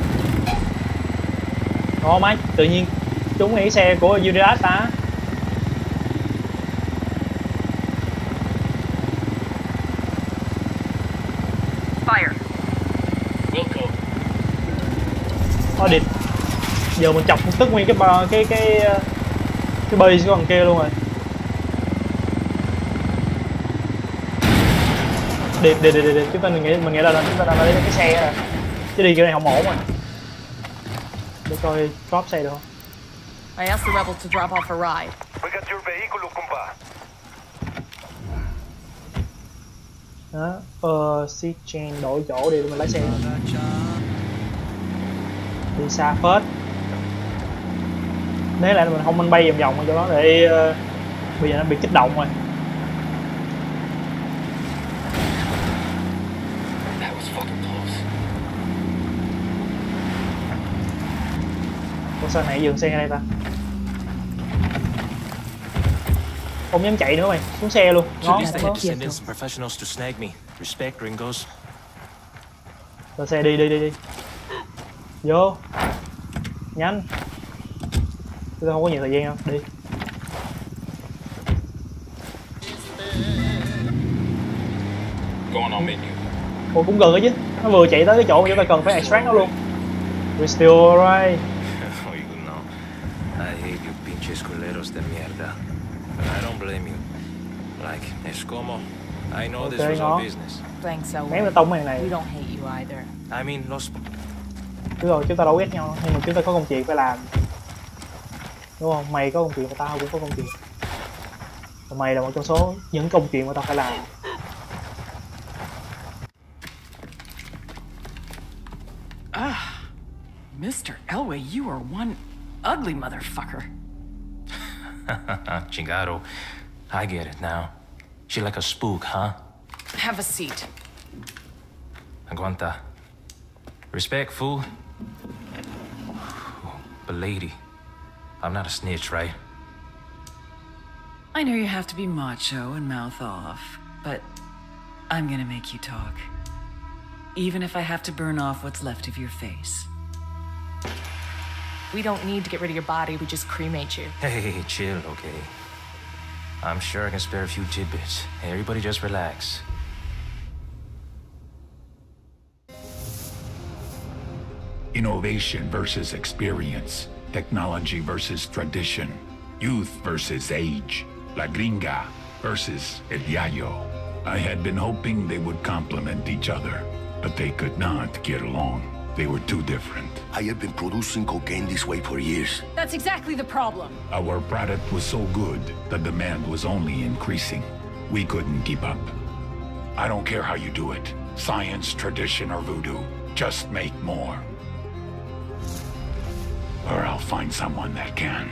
Ồ máy, tự nhiên chúng nghĩ xe của Unidad ta. fire. Wilco. Thôi địt. Giờ mình chọc tức nguyên cái ba cái cái cái base của thằng kia luôn rồi. Điệp điệp điệp điệp chúng ta mình nghĩ mình nghĩ là chúng ta đang lấy cái xe rồi. Chứ đi kiểu này không ổn rồi. Để coi drop xe được không? I asked the rebel to drop off a ride. We got your vehicle, compa. Đó, ờ, seat chain đổi chỗ đi mình lái xe. Đi xa phết. Nếu lại mình không mình bay vòng vòng ở chỗ đó để uh, bây giờ nó bị kích động rồi. That was fucking close. Ủa sao này dừng xe ngay đây ta? Không dám chạy nữa mày, xuống xe luôn. At Ngon least I không? had to send in some professionals to snag me. Respect, gringos. Rồi xe đi đi đi đi. Vô. Nhanh. Chúng ta không có nhiều thời gian đâu, đi. Going on menu. Ủa cũng gần đó chứ. Nó vừa chạy tới cái chỗ mà chúng ta cần phải extract nó luôn. We're still alright. Oh, you know. I hate you pinches culeros de mierda. But I don't blame you. Like, Escomo, I know this Okay, was no. our business. Thanks, Ném Elway. nó tông cái này We này. don't hate you either. I mean, los... Đúng rồi, chúng ta đâu ghét nhau nhưng mà chúng ta có công chuyện phải làm. Đúng không? Mày có công chuyện mà tao cũng có công chuyện. Và mày là một trong số những công chuyện mà tao phải làm. Ah, Mister Elway, you are one ugly motherfucker. Chingado. I get it now. She like a spook, huh? Have a seat. Aguanta. Respect, fool. But lady, I'm not a snitch, right? I know you have to be macho and mouth off, but I'm gonna make you talk. Even if I have to burn off what's left of your face. We don't need to get rid of your body, we just cremate you. Hey, chill, okay? I'm sure I can spare a few tidbits. Everybody just relax. Innovation versus experience. Technology versus tradition. Youth versus age. La Gringa versus El Yayo. I had been hoping they would complement each other, but they could not get along. They were too different. I have been producing cocaine this way for years. That's exactly the problem. Our product was so good, the demand was only increasing. We couldn't keep up. I don't care how you do it. Science, tradition, or voodoo. Just make more. Or I'll find someone that can.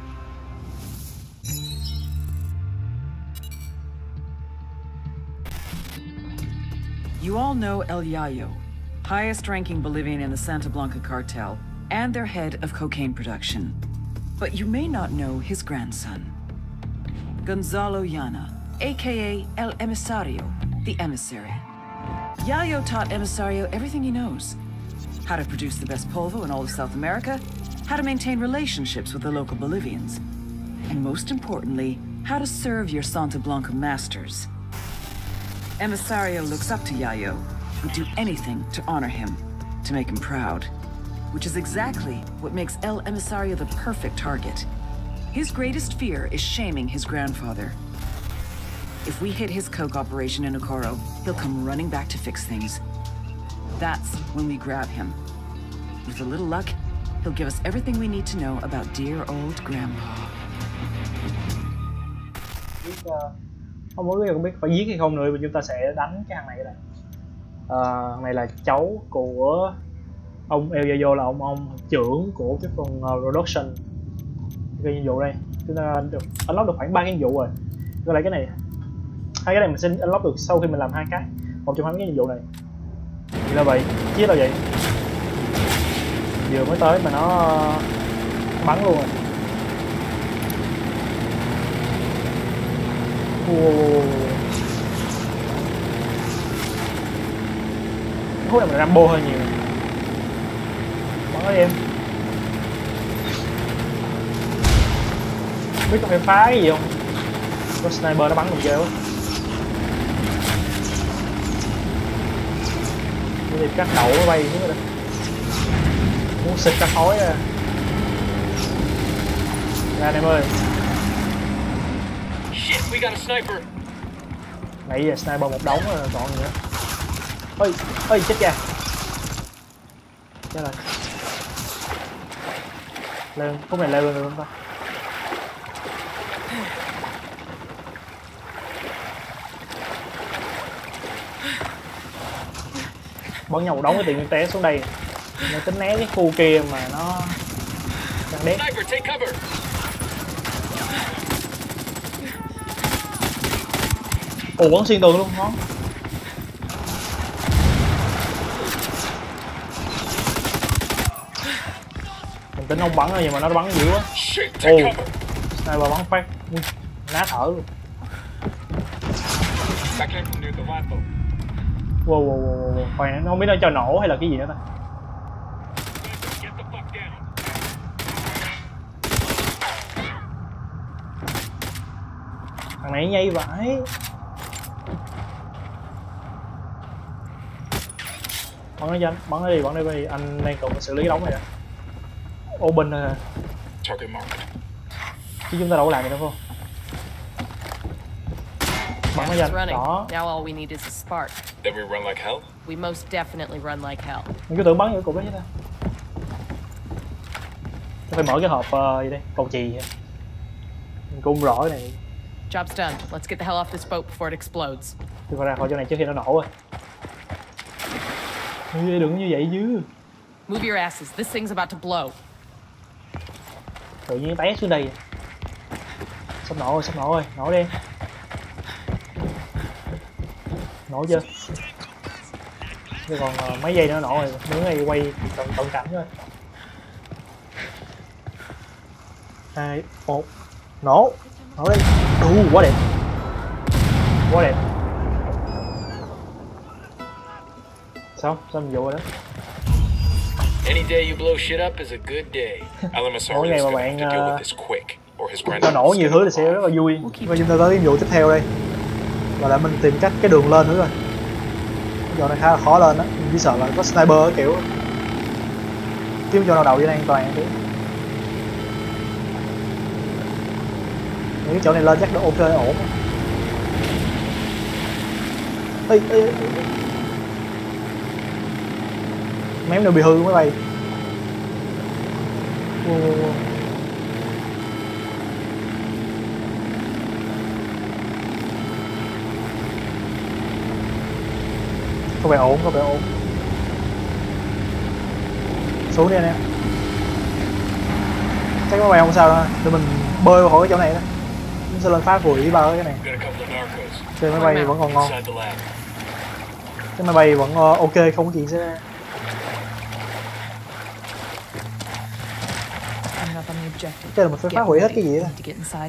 You all know El Yayo, highest-ranking Bolivian in the Santa Blanca cartel, and their head of cocaine production. But you may not know his grandson, Gonzalo Llana, aka El Emisario, the emissary. Yayo taught Emisario everything he knows. How to produce the best polvo in all of South America, how to maintain relationships with the local Bolivians, and most importantly, how to serve your Santa Blanca masters. Emisario looks up to Yayo, would do anything to honor him, to make him proud. Which is exactly what makes El Emisario the perfect target. His greatest fear is shaming his grandfather. If we hit his coke operation in Okoro, he'll come running back to fix things. That's when we grab him. With a little luck, he'll give us everything we need to know about dear old Grandpa. Không có biết không biết phải giết hay không nữa, nhưng chúng ta sẽ đánh cái thằng này đây. À, thằng này là cháu của ông El Yayo, là ông ông trưởng của cái phần uh, production. Cái nhiệm vụ đây chúng ta được unlock được khoảng ba cái nhiệm vụ rồi. Có lại cái này, hai cái này mình sẽ unlock được sau khi mình làm hai cái, một trong hai cái nhiệm vụ này. Như là vậy, chiếc là vậy. Vừa mới tới mà nó bắn luôn rồi. Wow. Cái hút này mình Rambo hơi nhiều. Bắn nó đi em. Không biết có phải phá cái gì không? Có sniper nó bắn mình ghê quá. Đi cắt đậu nó bay xuống rồi đó. Muốn xịt cắt khói à. Ra anh em ơi. Shit, we got a sniper. Nãy giờ sniper một đống rồi còn gì nữa. Ôi, ôi chết cha. Chết rồi. Lên, khúc này leo lên được không ta? Bắn nhau một đống cái tiền nguyên té xuống đây. Nó tính né cái khu kia mà nó đang đét. Ồ, bắn xuyên tường luôn, ngon. Mình tính không bắn rồi nhưng mà nó bắn dữ quá. Ồ, sniper bắn phát, ná thở luôn. Wow, wow, wow, wow, khoan, nó không biết nó cho nổ hay là cái gì nữa ta. Thằng này nhây vãi. Bắn nó cho anh, bắn nó đi, bắn nó đi, anh đang cần xử lý cái đống này đã. Open rồi hả? Chứ chúng ta đâu có làm gì đâu không? Bắn nó cho anh, đó. Now all we need is a spark. Then we run like hell? We most definitely run like hell. Mình cứ tưởng bắn vô cục đó chứ ta. Phải mở cái hộp uh, gì đây, cầu chì. Mình cũng rõ cái này. Job's done. Let's get the hell off this boat before it explodes. Tôi phải ra khỏi chỗ này trước khi nó nổ rồi. Ê, đừng như vậy chứ. Move your asses. This thing's about to blow. Tự nhiên té xuống đây. Sắp nổ rồi, sắp nổ rồi, nổ đi. Nổ chưa? Chứ còn uh, mấy giây nữa nổ rồi, đứng đây quay cận cận cảnh thôi. Hai, một, nổ, nổ đi. Đù, quá đẹp, quá đẹp. Sao? Sao mình vô rồi đó? Any day you blow shit up is a good day. Mỗi ngày mà bạn uh, cho nổ nhiều thứ thì sẽ rất là vui. Và chúng ta tới nhiệm vụ tiếp theo đây. Và lại mình tìm cách cái đường lên nữa rồi. Giờ này khá là khó lên á, mình chỉ sợ là có sniper kiểu kiếm cho nào đầu dưới đây an toàn tí. Những cái chỗ này lên chắc là ok ổn. Ê, ê, ê. Mém đều bị hư máy bay. Wow, wow, wow. Có vẻ ổn, có vẻ ổn. Xuống đi anh em. Chắc máy bay không sao đâu, tụi mình bơi vào khỏi cái chỗ này đó. Chúng sẽ lên phá hủy bao cái này. Trên máy bay vẫn còn ngon. Cái máy bay vẫn uh, ok, không có chuyện xảy ra. Cái là mình phải phá hủy hết cái gì đó.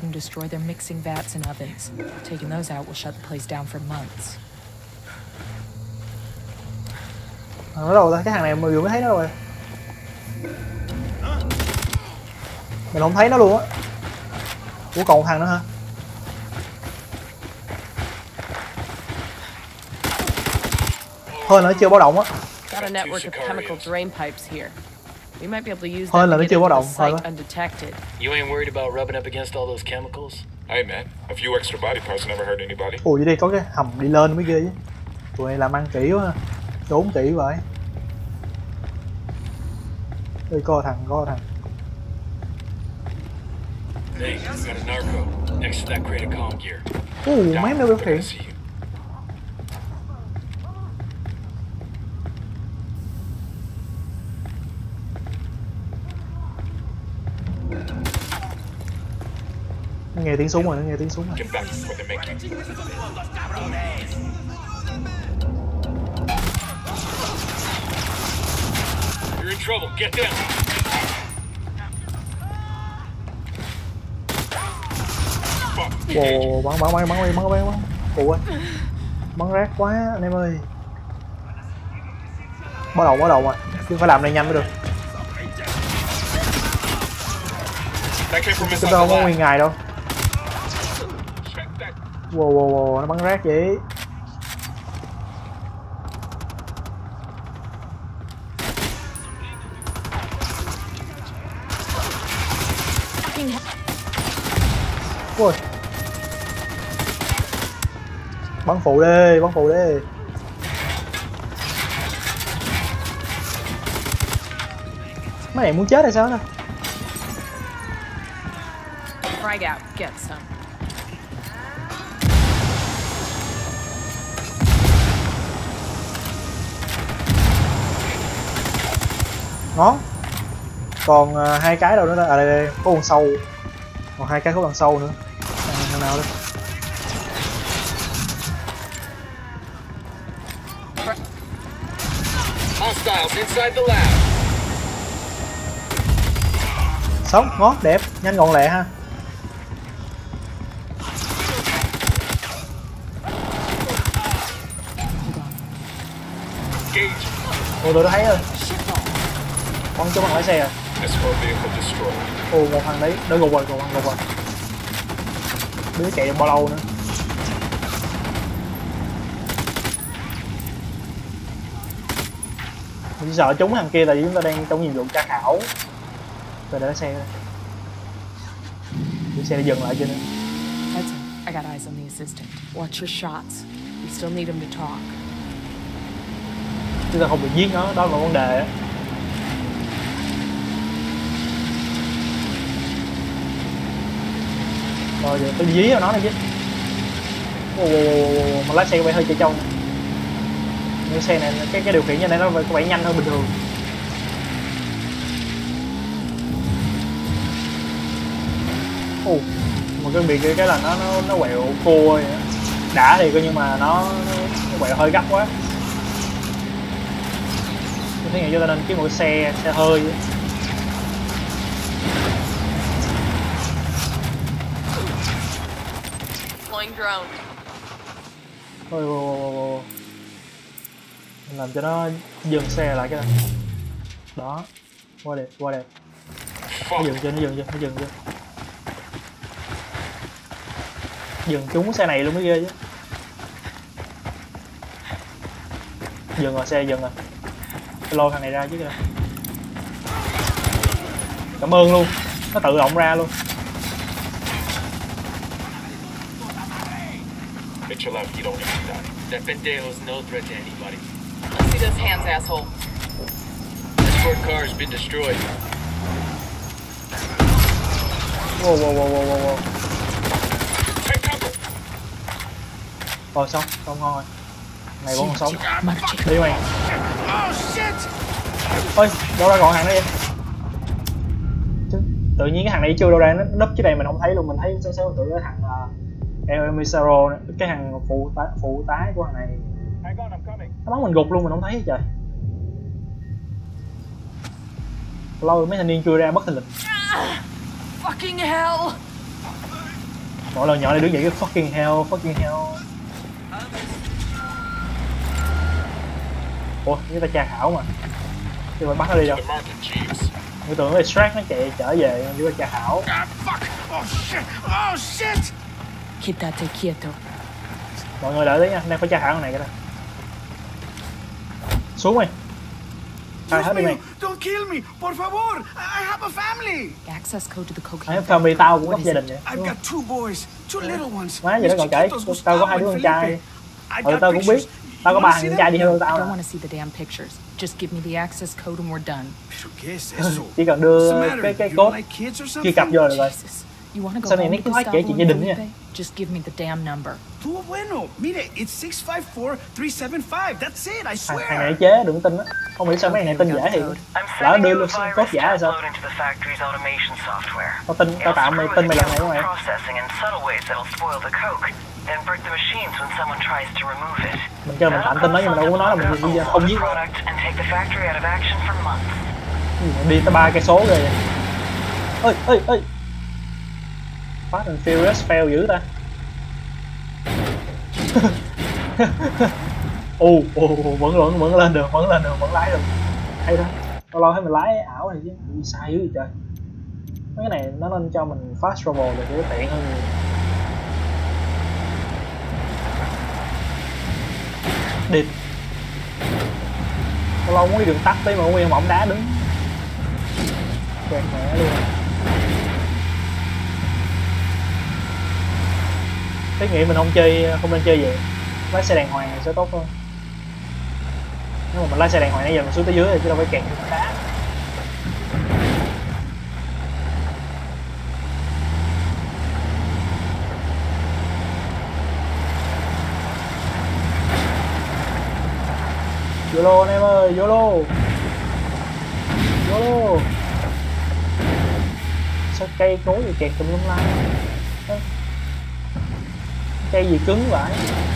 À, nó đâu ta? Cái thằng này mình vừa mới thấy nó rồi. Mình không thấy nó luôn á. Ủa còn một thằng nữa hả? Hơn là nó chưa báo động á. Hơn là nó chưa báo động. Hơn đó. You ain't worried about rubbing up against all those chemicals? Hey man, a few extra body parts never hurt anybody. Ủa vậy đây có cái hầm đi lên mới ghê chứ. Tụi này làm ăn kỹ quá ha. Trốn kỹ vậy. Đây có thằng, có thằng. Hey, you got a narco next to that crate of comm gear. Ủa, mấy đâu điều khiển. Nó nghe tiếng súng rồi, nó nghe tiếng súng rồi. You're in trouble. Get down. Ồ, bắn bắn bắn bắn bắn bắn bắn bắn. Ủa, bắn rác quá anh em ơi. Bắt đầu bắt đầu mà, chứ phải làm này nhanh mới được. Chúng ta không có nguyên ngày đâu. Wow, wow, wow, nó bắn rác vậy. Ui. Bắn phụ đi, bắn phụ đi. Mấy này muốn chết hay sao nè. Frag out, get some. Ngon. Còn uh, hai cái đâu nữa đó. À đây, đây có con sâu. Còn hai cái có con sâu nữa. Thằng nào đây? Hostiles inside the lab. Sống, ngon, đẹp, nhanh gọn lẹ ha. Ồ, tôi đã thấy rồi. Con cho bằng lái xe à. Ồ, một thằng đấy, đỡ gục rồi, còn thằng gục rồi. Đứa chạy được bao lâu nữa. Mình sợ chúng thằng kia là chúng ta đang trong nhiệm vụ tra khảo. Rồi để xe. Để xe dừng lại chưa nữa. Hudson, I got eyes on the assistant. Watch your shots. We still need him to talk. Chúng ta không bị giết nó, đó là một vấn đề. Rồi giờ tôi dí vào nó này chứ. Ồ, mà lái xe có vẻ hơi chạy trâu. Cái xe này, cái cái điều khiển như này nó có vẻ nhanh hơn bình thường. Ồ, mà cái bị cái cái là nó nó nó quẹo cua vậy. Đã thì coi, nhưng mà nó, nó, nó quẹo hơi gấp quá. Tôi thấy nghĩ cho ta nên kiếm một cái xe xe hơi vậy. Deploying drone. Ôi, ôi, ôi, ôi. Mình làm cho nó dừng xe lại cái này. Đó. Qua đây, qua đây. Nó dừng chưa, nó dừng chưa, nó dừng chưa. Dừng trúng xe này luôn mới ghê chứ. Dừng rồi, xe dừng rồi. Cái lôi thằng này ra chứ kìa. Cảm ơn luôn. Nó tự động ra luôn. Chill out, you don't need to die. That Pendejo's no threat to anybody. Let's see those hands, asshole. Escort car has been destroyed. Wow, wow, wow, wow, wow, wow. Take cover. Rồi xong, xong ngon rồi. Này vẫn còn sống. Đi mày. Ôi, đâu ra còn thằng đó vậy? Chứ, tự nhiên cái thằng này chưa đâu ra, nó núp dưới đây mình không thấy luôn, mình thấy xéo xéo tự cái thằng uh, El Misero, cái thằng phụ tá, phụ tái của thằng này. Nó bắn mình gục luôn, mình không thấy hết trời. Lâu mấy thanh niên chui ra mất hình lực. Fucking hell. Mỗi lần nhỏ này đứng dậy cái fucking hell, fucking hell. Ủa, chúng ta tra khảo mà. Chứ mình bắt nó đi đâu. Người tưởng là Shrek nó chạy trở về, chúng ta tra khảo. Quítate quieto. Mọi người đợi đấy nha, đang phải tra khảo con này cái này. Xuống mày. Khai hết đi mày. Don't kill me, por favor. I have a family. Access code to the cocaine. I have family, tao cũng có gia đình vậy. I've got two boys, two little ones. Má vậy đó còn kể, tao có hai đứa con trai. Ừ, tao cũng biết. Tao có ba thằng con trai đi theo tao. I don't want to see the damn pictures. Just give me the access code and we're done. Chỉ cần đưa cái cái code truy cập vô là được rồi. You want to go Sao này home nó with cứ nói kể Gustavo chuyện gia đình nha. Just give me the damn number. Tu bueno. Mire, it's six five four three seven five. That's it, I swear. Thằng này chế, đừng tin á. Không hiểu sao mấy này tin giả thì lỡ đưa luôn code giả hay sao? Tao tin, tao tạo mày tin mày lần này các mày. Mình chơi mình tạm tin nó nhưng mà đâu có nói là mình bây giờ không giết. Đi tới ba cây số rồi. Ơi, ơi, ơi. Fast and Furious fail dữ ta. Ồ, ồ, vẫn vẫn vẫn lên được, vẫn lên được, vẫn lái được. Hay đó. Lâu lâu thấy mình lái ảo này chứ, bị sai dữ vậy trời. Mấy cái này nó nên cho mình fast travel để cho tiện hơn nhiều. Địt. Lâu lâu muốn đi đường tắt tí mà nguyên mỏng đá đứng. Quẹt mẹ luôn. Tôi nghĩ mình không chơi, không nên chơi vậy. Lái xe đàng hoàng sẽ tốt hơn. Nếu mà mình lái xe đàng hoàng nãy giờ mình xuống tới dưới rồi chứ đâu phải kẹt cái đá. YOLO anh em ơi, YOLO YOLO. Sao cây cối thì kẹt tùm lum la. Cây gì cứng vậy?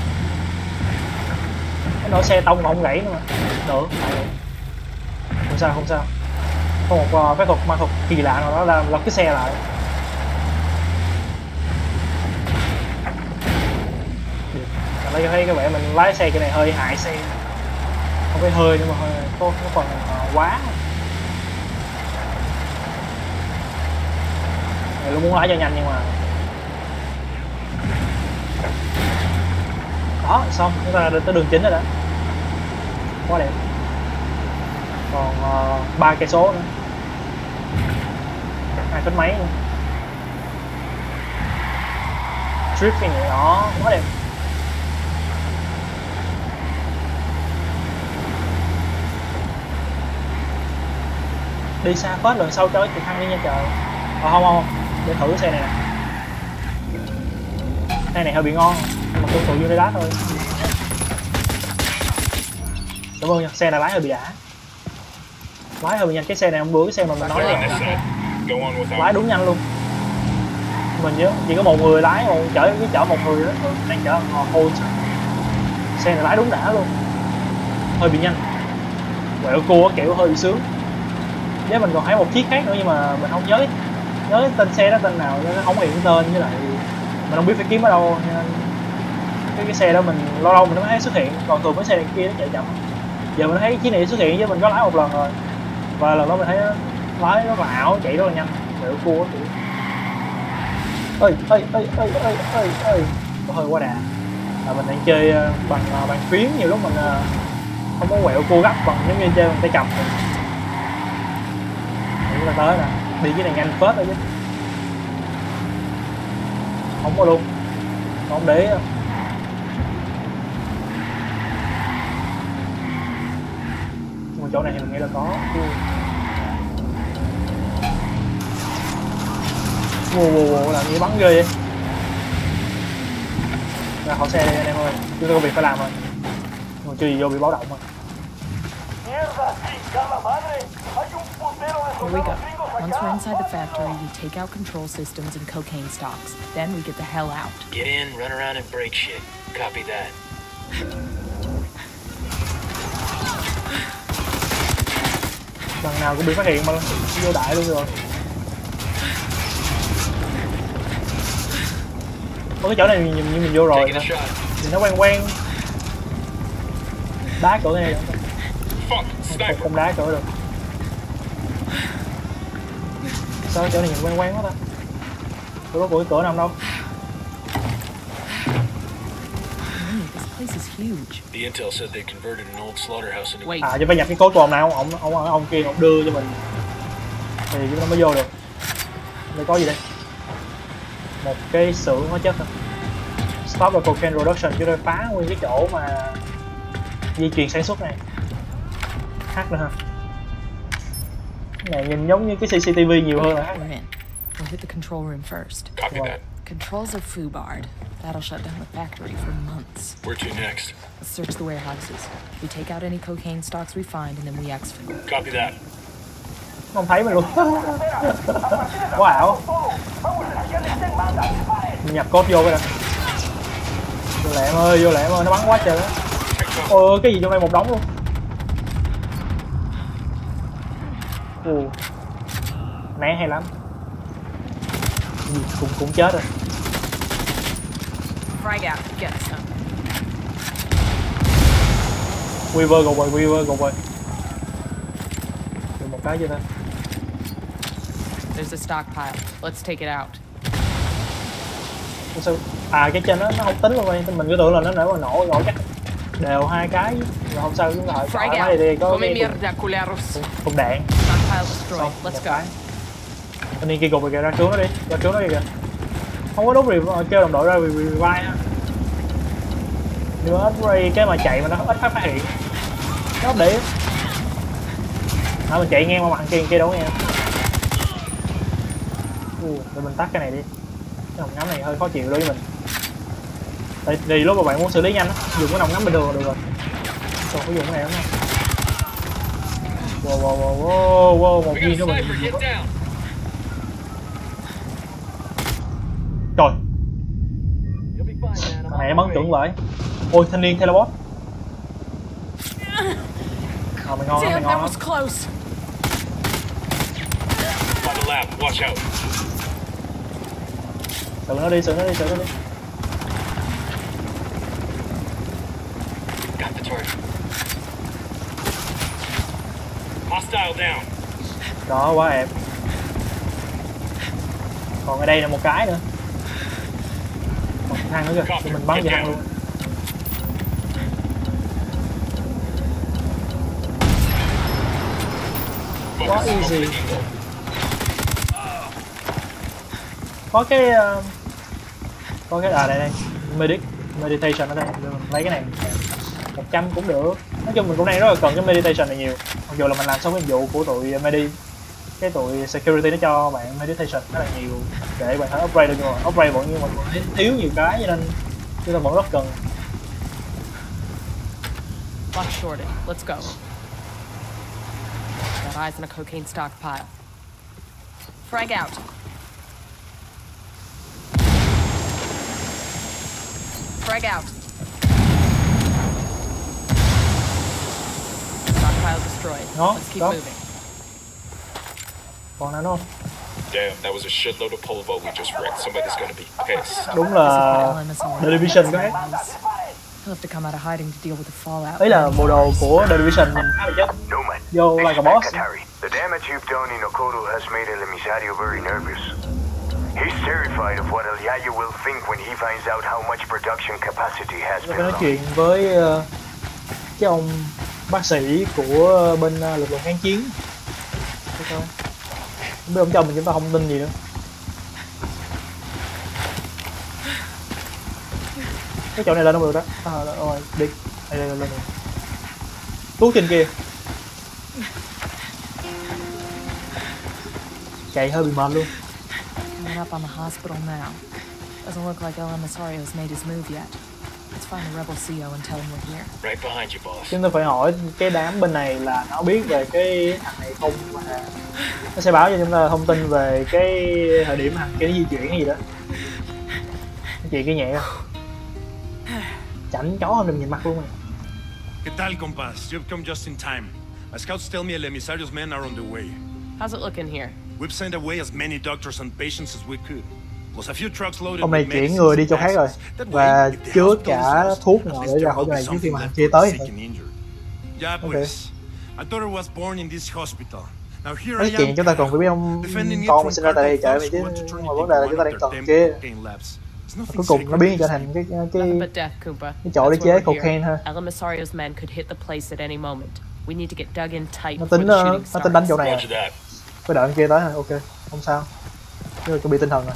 Cái nỗi xe tông mà không gãy nữa mà. Được, không sao, không sao. Có một uh, phép thuật ma thuật kỳ lạ nào đó là lật cái xe lại. Mình thấy cái vẻ mình lái xe cái này hơi hại xe. Không phải hơi nhưng mà hơi có, có phần uh, quá. Mình luôn muốn lái cho nhanh nhưng mà đó, xong chúng ta đến tới đường chính rồi đó, quá đẹp. Còn ba uh, cây số nữa, hai phút mấy nữa. Drifting này đó, quá đẹp. Đi xa phết lần sau tới trực thăng đi nha trời. À, không không, để thử cái xe này nè. Xe này hơi bị ngon, nhưng mà tương tự như đá thôi. Cảm ơn nha, xe này lái hơi bị đã. Lái hơi bị nhanh, cái xe này hôm bữa cái xe mà mình nói là lái đúng nhanh luôn. Mình nhớ chỉ có một người lái, một chở cái chở một người đó, đang chở hồi xe này lái đúng đã luôn. Hơi bị nhanh, quẹo cua kiểu hơi bị sướng. Với mình còn thấy một chiếc khác nữa nhưng mà mình không nhớ nhớ tên xe đó tên nào, nó không hiện tên, với lại mình không biết phải kiếm ở đâu, nên cái cái xe đó mình lâu lâu mình mới thấy xuất hiện, còn thường mấy xe này kia nó chạy chậm. Giờ mình thấy chiếc này xuất hiện chứ mình có lái một lần rồi, và lần đó mình thấy nó lái rất là ảo, chạy rất là nhanh, quẹo cua kiểu. Ơi ơi ơi ơi ơi ơi ơi, có hơi quá đà. Là mình đang chơi bằng bàn phím, nhiều lúc mình không có quẹo cua gấp bằng giống như chơi bằng tay cầm. Chúng ta tới nè, đi cái này nhanh phết rồi chứ. Không có luôn, không để đâu. Nhưng mà chỗ này thì mình nghĩ là có. Wow wow wow, làm gì bắn ghê vậy. Ra khỏi xe đi anh em ơi, chúng ta có việc phải làm rồi. Mà chưa gì vô bị báo động rồi. Here we go. Once we're inside the factory, we take out control systems and cocaine stocks. Then we get the hell out. Get in, run around and break shit. Copy that. Lần nào cũng bị phát hiện mà vô đại luôn rồi. Có cái chỗ này nhìn như mình vô rồi nè. Nhìn nó quen quen. Đá chỗ này không, không đá chỗ được. Sao chỗ này nhìn quen quen quá ta? Chỗ đó của cái cửa nằm đâu? À chứ phải nhập cái code cồn nào ông ông ông, ông kia ông đưa cho mình thì chúng ta mới vô được. Đây có gì đây? Một cái xưởng hóa chất. Stop the cocaine production, chứ đây phá nguyên cái chỗ mà dây chuyền sản xuất này. Hack nữa ha. Này nhìn giống như cái xê xê tê vê nhiều hơn là hack. We'll hit the control room first. Copy that. Controls are foobarred. That'll shut down the factory for months. Where to next? Let's search the warehouses. We take out any cocaine stocks we find and then we exfil. Copy that. Không thấy mình luôn. Quá ảo. Nhập code vô cái này. Vô lẹ em ơi, vô lẹ em ơi, nó bắn quá trời đó. Ôi cái gì trong đây một đống luôn. Ồ. Né hay lắm. Ừ, cũng cũng chết rồi. Frag out, get some. Weaver gục rồi, Weaver gục rồi. Được một cái chưa ta? There's a stockpile. Let's take it out. Sao? À cái trên đó nó không tính luôn rồi, mình cứ tưởng là nó nổ mà nổ nổ chắc đều hai cái rồi không sao chúng ta hỏi máy đi có cái thùng đạn. Xong, let's go. Anh đi kia gục rồi kìa, ra trốn nó đi, ra trốn nó đi kìa. Không có lúc revive, kêu đồng đội ra revive á. Nhưng mà upgrade cái mà chạy mà nó ít phát phát hiện. Nó không để. À, mình chạy ngang qua mặt kia kia đâu nha. Uh, để mình tắt cái này đi. Cái nòng ngắm này hơi khó chịu đối với mình. Tại vì lúc mà bạn muốn xử lý nhanh á, dùng cái nòng ngắm bình thường là được rồi. Còn có dùng cái này đúng không? Wow wow wow wow wow một viên của mình. Trời. Mẹ bắn chuẩn vậy. Ôi thanh niên teleport. Ờ mày ngon lắm, mày ngon lắm. Xử nó đi, xử nó đi, xử nó đi. Đó quá em. Còn ở đây là một cái nữa. Một thang nữa kìa, thì mình bắn về thang luôn. Quá easy. Có cái uh, có cái à đây đây medic meditation ở đây, mình lấy cái này một trăm cũng được. Nói chung mình cũng đang rất là cần cái meditation này nhiều, mặc dù là mình làm xong cái nhiệm vụ của tụi medi, cái tụi security nó cho bạn meditation rất là nhiều để bạn thể upgrade được, nhưng mà upgrade vẫn như mình vẫn thiếu nhiều cái cho nên chúng ta vẫn rất cần. Watch shorted. Let's go. Got eyes on a cocaine stockpile. Frag out. Frag out. Stockpile destroyed. No, let's keep stop. moving. Còn nào không? Damn, that was a shitload of polvo we just wrecked. Somebody's gonna be pissed. Đúng là The Division có hết. He'll have to come out of hiding to deal with the fallout. Ấy là bộ đồ của The Division mình khá là chất. Vô like a boss. The damage you've done in Okoro has made El Emisario very nervous. He's terrified of what El Yayo will think when he finds out how much production capacity has been lost. Nói chuyện lost. với uh, cái ông bác sĩ của bên uh, lực lượng kháng chiến. Không biết ông cho mình chúng ta không tin gì nữa. Cái chỗ này lên không được đó. À, rồi đi. Đây đây lên lên. Tuốt trên kia. Chạy hơi bị mệt luôn. Coming up on the hospital now. Doesn't look like El Emisario's made his move yet. Let's find the rebel C O and tell him we're here. Right behind you, boss. Chúng tôi phải hỏi cái đám bên này là nó biết về cái thằng này không, mà nó sẽ báo cho chúng ta thông tin về cái thời điểm thằng kia nó di chuyển cái gì đó. Cái chuyện cái nhẹ không? Chảnh chó không đừng nhìn mặt luôn rồi. ¿Qué tal, compas? You've come just in time. My scouts tell me El Emisario's men are on the way. How's it looking here? We've sent away as many doctors and patients as we could. Plus a few trucks loaded Ông này with chuyển người đi chỗ khác rồi và chứa cả thuốc nào để ra khỏi chỗ này trước khi mà thằng kia tới. Yeah, pues. I thought I was born in this hospital. Now here Nói I chuyện am. chúng ta còn phải biết ông con mình sinh ra tại đây trời chứ, nhưng mà vấn đề là chúng ta đang cần kia. Cuối cùng nó biến trở thành cái cái cái chỗ để chế cocaine ha. El Emisario's men could hit the place at any moment. We need to get dug in tight Nó before tính the shooting nó tính đánh chỗ starts. này rồi. Phải đợi anh kia tới thôi, ok, không sao. Chứ chuẩn bị tinh thần rồi.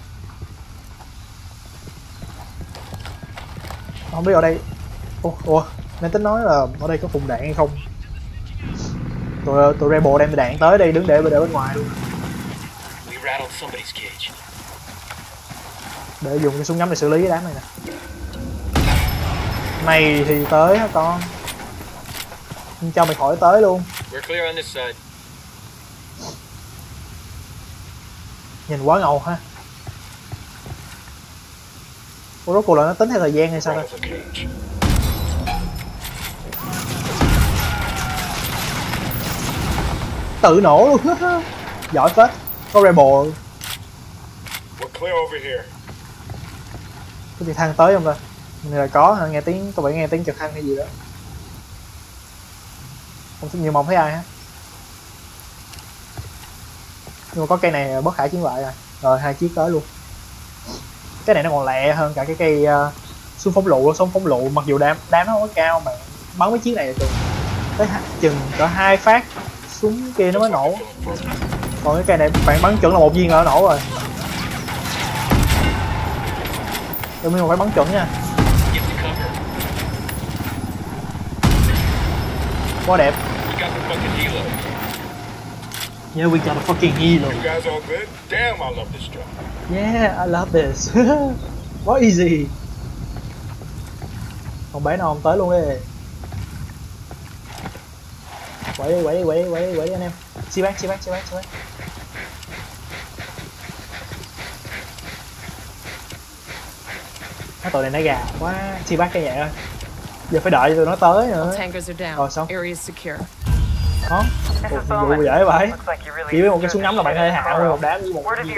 Không biết ở đây. Ủa, ủa, nên tính nói là ở đây có phùng đạn hay không? Tụi tụi rebel đem đạn tới đây đứng để để bên ngoài luôn. Để dùng cái súng ngắm để xử lý cái đám này nè. Mày thì tới hả con? Nhưng cho mày khỏi tới luôn. Nhìn quá ngầu ha. Ủa rốt cuộc là nó tính theo thời gian hay sao đây? Tự nổ luôn. Giỏi phết. Có rebel. Có trực thăng tới không ta? Này là có hả? Nghe tiếng, tôi phải nghe tiếng trực thăng hay gì đó. Không nhiều mong thấy ai ha. Nhưng mà có cây này bất khả chiến bại rồi. Rồi hai chiếc tới luôn. Cái này nó còn lẹ hơn cả cái cây uh, súng phóng lựu, súng phóng lựu mặc dù đám đám nó không có cao mà bắn mấy chiếc này là chừng tới chừng có hai phát súng kia nó mới nổ. Còn cái cây này bạn bắn chuẩn là một viên là nó nổ rồi. Tụi mình phải bắn chuẩn nha. Quá đẹp. Yeah, we got a fucking helo. You guys all good? Damn, I love this job. Yeah, I love this. Quá easy. Không bé nào không tới luôn đi. Quẩy đi, quẩy đi, quẩy đi, quẩy đi, quẩy đi anh em. Xi bác, xi bác, xi bác, xi bác. Nó tụi này nó gà quá. Xi bác cái vậy thôi. Giờ phải đợi cho tụi nó tới nữa. Rồi xong. Đó. Vụ dễ vậy. Chỉ với một cái súng ngắm là bạn thể hạ nguyên một đám với một viên.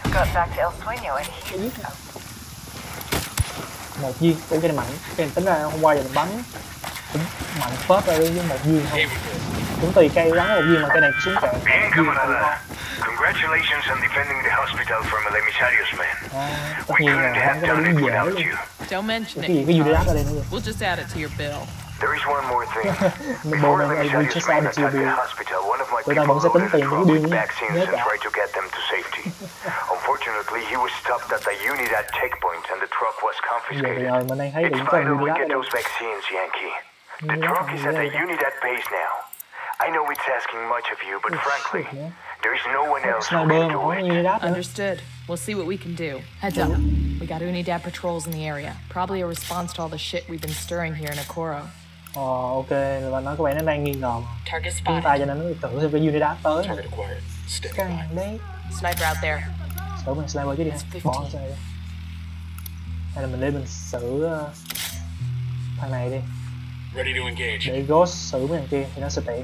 Một viên, cũng cái này mạnh. Cái này tính ra hôm qua giờ mình bắn cũng mạnh phết ra với một viên thôi. Cũng tùy cây bắn một viên mà cây này súng kẹo. Congratulations on defending the hospital from El Emisario's men. Tất nhiên là không có bao đứng dễ luôn. Don't mention cái gì cái Unidad ở đây nữa. We'll just add it to your bill. There is one more thing. Before El Emisario's men attacked the hospital, one of my people loaded drugs with vaccines and tried to get them to safety. Unfortunately, he was stopped at the Unidad checkpoint and the truck was confiscated. It's vital we get those vaccines, Yankee. The truck is at the Unidad base now. I know it's asking much of you, but frankly, there is no one else who can do it. Understood. We'll see what we can do. Heads up. We got Unidad patrols in the area. Probably a response to all the shit we've been stirring here in Okoro. Ồ, ok, và nói có vẻ nó đang nghi ngờ chúng ta cho nên nó tưởng thêm cái Unidad tới. Căng đấy. Sniper out there. Xử mình sniper chứ đi ha. Bỏ nó đây. Hay là mình lên mình xử uh, thằng này đi. Ready to engage. Để Ghost xử mấy thằng kia thì nó sẽ tiện.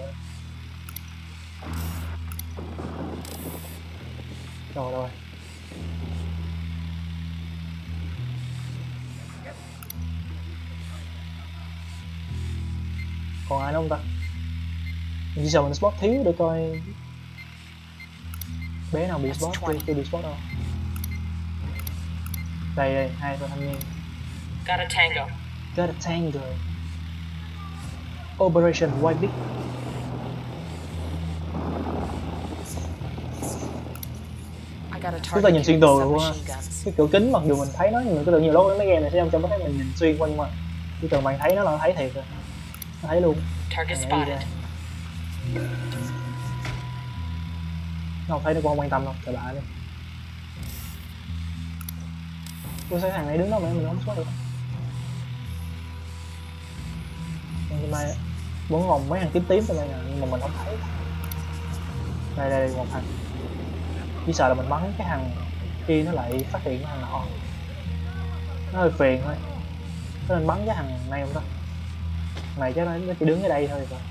Rồi rồi. Còn ai nữa không ta? Mình chỉ sợ mình spot thiếu để coi bé nào bị spot, tôi, tôi bị spot đâu. Đây đây, hai con thanh niên. Got a tango. Got a tango. Operation White Big. Chúng ta nhìn xuyên tường luôn á. Cái cửa kính mặc dù mình thấy nó nhưng mà cái tượng nhiều lúc mấy game này sẽ không cho thấy mình nhìn xuyên qua nhưng mà cái tường bạn thấy nó là thấy thiệt rồi. Nó thấy luôn. Nó không thấy nó cũng không quan tâm đâu, trời bạ đi. Tôi thấy thằng này đứng đó mà mình không spot được. Nhưng mà vẫn còn mấy thằng tím tím trong đây nè nhưng mà mình không thấy. Đây đây, đây một thằng. Chỉ sợ là mình bắn cái thằng kia nó lại phát hiện cái thằng nọ. Nó hơi phiền thôi. Có nên bắn cái thằng này không ta? Này chắc nó chỉ đứng ở đây thôi rồi.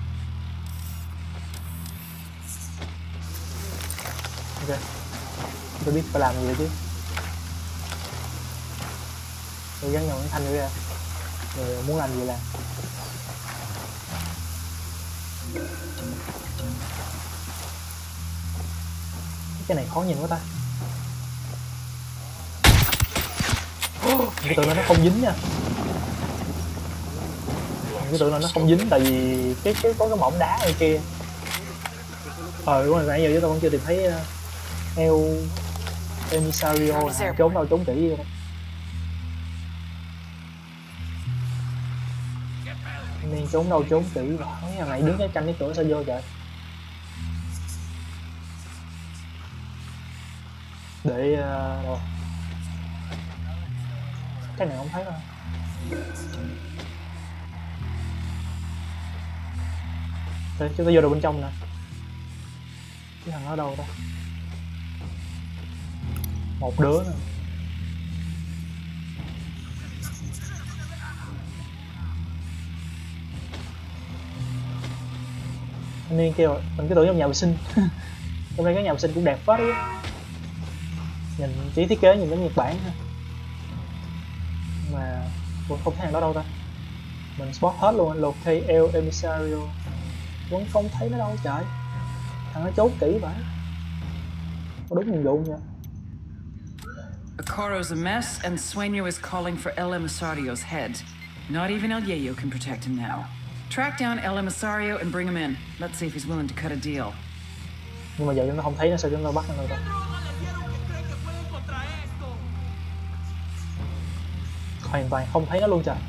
Ok. Tôi biết phải làm gì nữa chứ. Tôi gắn nhau cái thanh nữa ra. Rồi muốn làm gì làm. Cái này khó nhìn quá ta. Cái tượng này nó không dính nha. Cái tượng này nó không dính tại vì cái cái có cái mỏng đá ở kia. Ờ đúng rồi, nãy giờ chúng ta vẫn chưa tìm thấy uh, El Emisario trốn đâu trốn kỹ vậy đó. Nên trốn đâu trốn kỹ vậy. Mấy thằng này đứng cái canh cái cửa sao vô trời. Để uh, đâu cái này không thấy đâu. Để chúng ta vô được bên trong nè. Cái thằng ở đâu ta? Một đứa nè. Anh niên kêu mình cứ tưởng trong nhà vệ sinh. Trong đây cái nhà vệ sinh cũng đẹp quá đấy. Nhìn chỉ thiết kế nhìn giống Nhật Bản thôi. Mà cũng không thấy thằng đó đâu ta. Mình spot hết luôn, anh locate El Emisario. Vẫn không thấy nó đâu trời. Thằng nó chốt kỹ vậy. Có đúng nhiệm vụ nha. Okoro's a mess and Sueño is calling for El Emisario's head. Not even El Yayo can protect him now. Track down El Emisario and bring him in. Let's see if he's willing to cut a deal. Nhưng mà giờ chúng ta không thấy nó sao chúng ta bắt nó đâu ta. hoàn toàn không thấy nó luôn trời.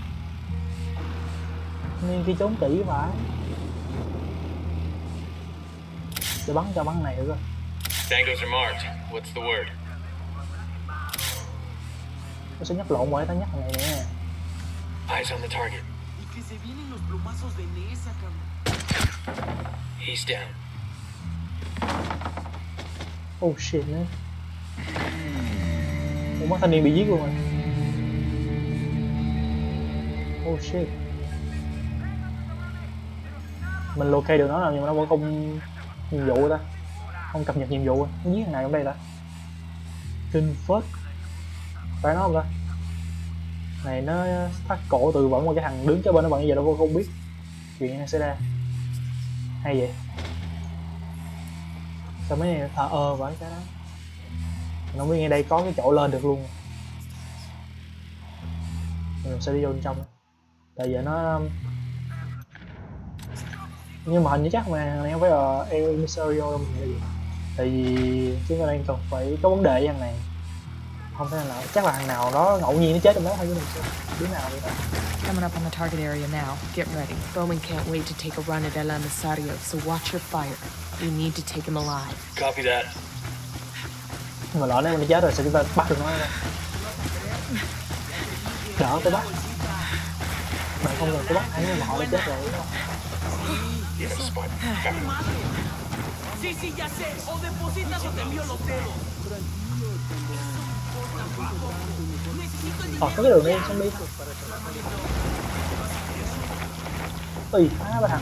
Nên khi trốn kỹ phải. Để bắn cho bắn này nữa rồi. Tangos are marked. What's the word? Nó sẽ nhắc lộn rồi, tao nhắc thằng này nè. Eyes on the target. He's down. Oh shit man. Ủa mắt thanh niên bị giết luôn rồi. Oh shit. Mình locate được nó rồi nhưng mà nó vẫn không nhiệm vụ ta. Không cập nhật nhiệm vụ. Nó giết thằng này trong đây ta. Kinh phết. Phải nó không ta? Này nó thắt cổ tự vẫn qua cái thằng đứng kế bên nó vẫn giờ đâu có không biết chuyện này xảy ra. Hay vậy. Sao mấy này thờ ơ vậy cái đó. Nó không biết ngay đây có cái chỗ lên được luôn. Mình sẽ đi vô bên trong. Tại giờ nó nhưng mà hình như chắc mà này không phải là El Emisario đâu mình. Tại vì chúng ta đang cần phải có vấn đề với thằng này. Không thể nào, chắc là thằng nào đó ngẫu nhiên nó chết trong đó thôi chứ mình sẽ đứa nào vậy ta. Coming up on the target area now. Get ready. Bowman can't wait to take a run at El Emisario, so watch your fire. We need to take him alive. Copy that. Nhưng mà lỡ nếu nó chết rồi sao chúng ta bắt được nó đâu. Đỡ tôi bắt. Bạn không cần tôi bắt hắn nhưng mà họ đã chết rồi đúng không? Ờ, có cái đường đi, xong đi. Ui, phá ba thằng.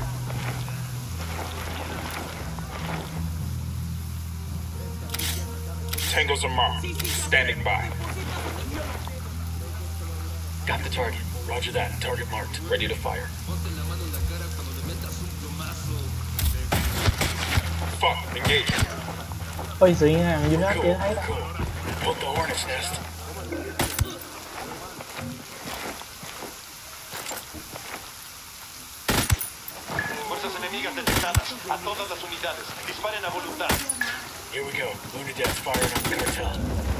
Tangos are marked. Standing by. Got the target. Roger that. Target marked. Ready to fire. Fuck, engage. Ôi, gì nha, thằng Unit kia thấy đó. Built the hornet's nest. Fuerzas enemigas detectadas. A todas las unidades. Disparen a voluntad. Here we go. Lunadad's firing on the cartel.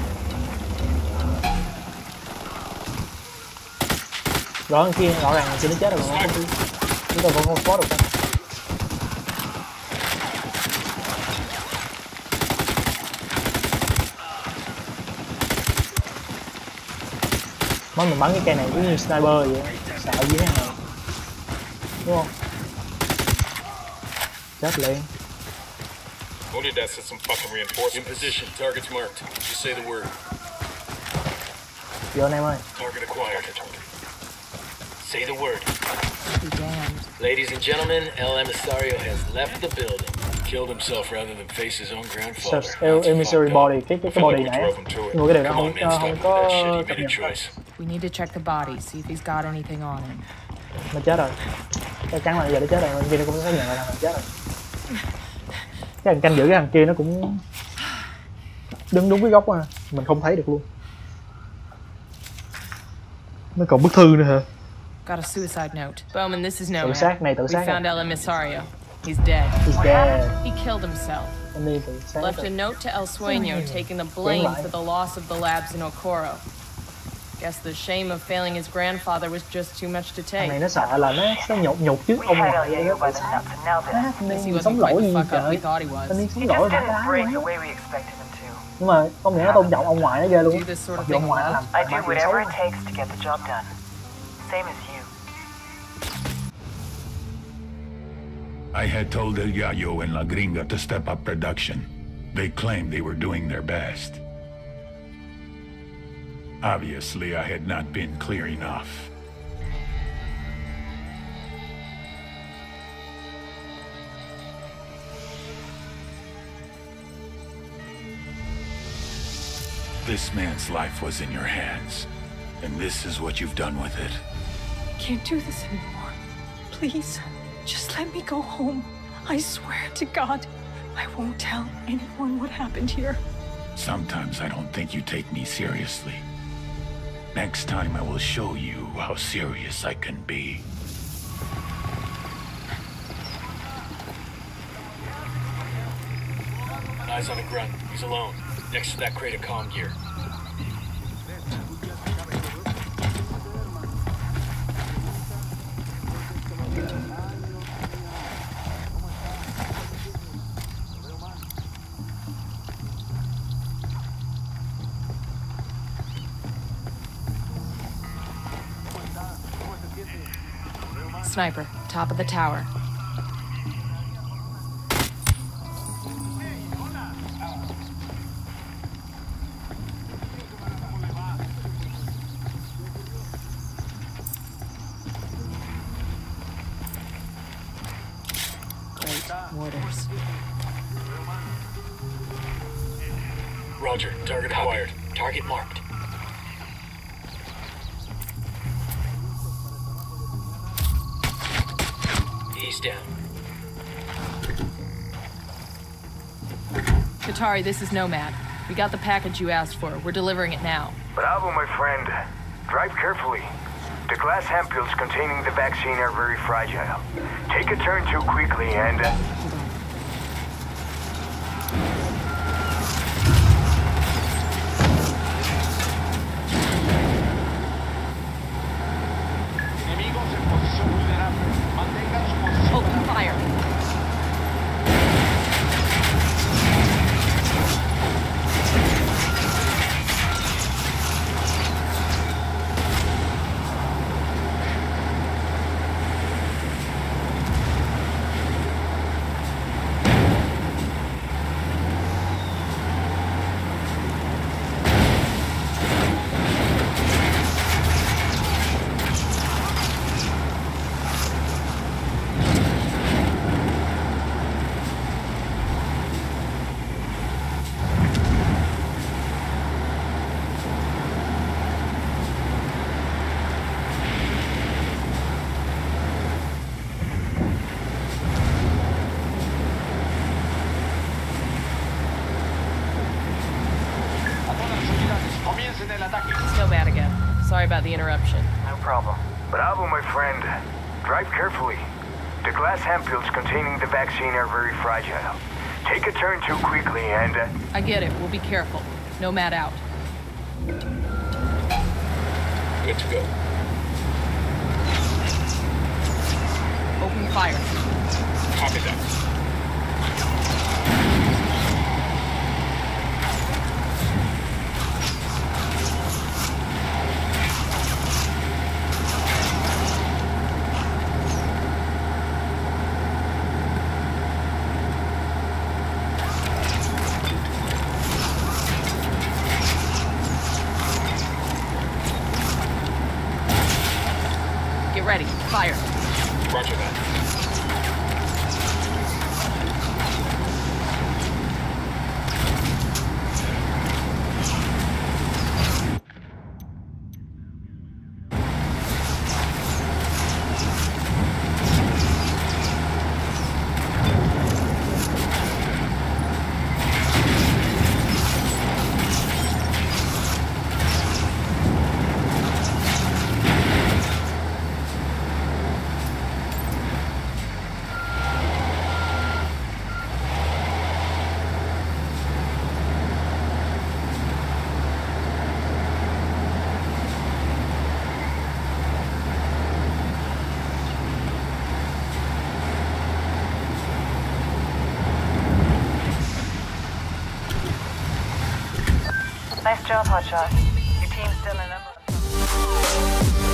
Rõ kia, rõ ràng là sẽ nó chết rồi mà không biết. Chúng ta vẫn không có được đâu. Mới mình bắn cái cây này giống như sniper vậy, sợ gì thế này, đúng không? Chết liền. Lunadad said some fucking reinforcements. In position. Target's marked. Just say the word. Vô anh em ơi. Target acquired. Say the word. Be damned. Ladies and gentlemen, El Emisario has left the building. Killed himself rather than face his own grandfather. El Emissary body, cái cái cái body này á. Nhưng mà cái điều đó không không có cập nhật. We need to check the body, see if he's got anything on him. Nó chết rồi. Chắc chắn là giờ nó chết rồi, bên kia nó cũng xác nhận là thằng này chết rồi. Cái thằng canh giữ cái thằng kia nó cũng đứng đúng cái góc mà mình không thấy được luôn. Nó còn bức thư nữa hả? Got a suicide note. Bowman, this is no Tự man. sát này, tự sát We found này. El Emisario. He's dead. He's dead. He killed himself. Anh đi tự sát Left rồi. a note to El Sueño taking the blame for the loss of the labs in Okoro. Guess the shame of failing his grandfather was just too much to Thằng này take. nó sợ là nó nó nhục nhục trước ông ngoại vậy đó. Thanh niên sống lỗi gì trời. Thanh niên sống lỗi phải đá quá. Nhưng mà không nghĩa nó tôn trọng ông ngoại nó ghê luôn. Mặc dù ông ngoại nó làm I do whatever it takes to get the job done. Same as you. I had told El Yayo and La Gringa to step up production. They claimed they were doing their best. Obviously, I had not been clear enough. This man's life was in your hands, and this is what you've done with it. I can't do this anymore. Please, just let me go home. I swear to God, I won't tell anyone what happened here. Sometimes I don't think you take me seriously. Next time I will show you how serious I can be. Eyes on the grunt. He's alone. Next to that crate of comm gear. sniper, top of the tower. Great. Mortars. Roger. Target acquired. Target marked. He's down. Qatari, this is Nomad. We got the package you asked for. We're delivering it now. Bravo, my friend. Drive carefully. The glass ampoules containing the vaccine are very fragile. Take a turn too quickly and... Uh... Open fire. It's Nomad again. Sorry about the interruption. No problem. Bravo, my friend. Drive carefully. The glass ampoules containing the vaccine are very fragile. Take a turn too quickly and... Uh... I get it. We'll be careful. Nomad out. Good to go. Open fire. Copy that. Get ready. Fire. Roger that. Nice job, Hotshot. Your team's still in number.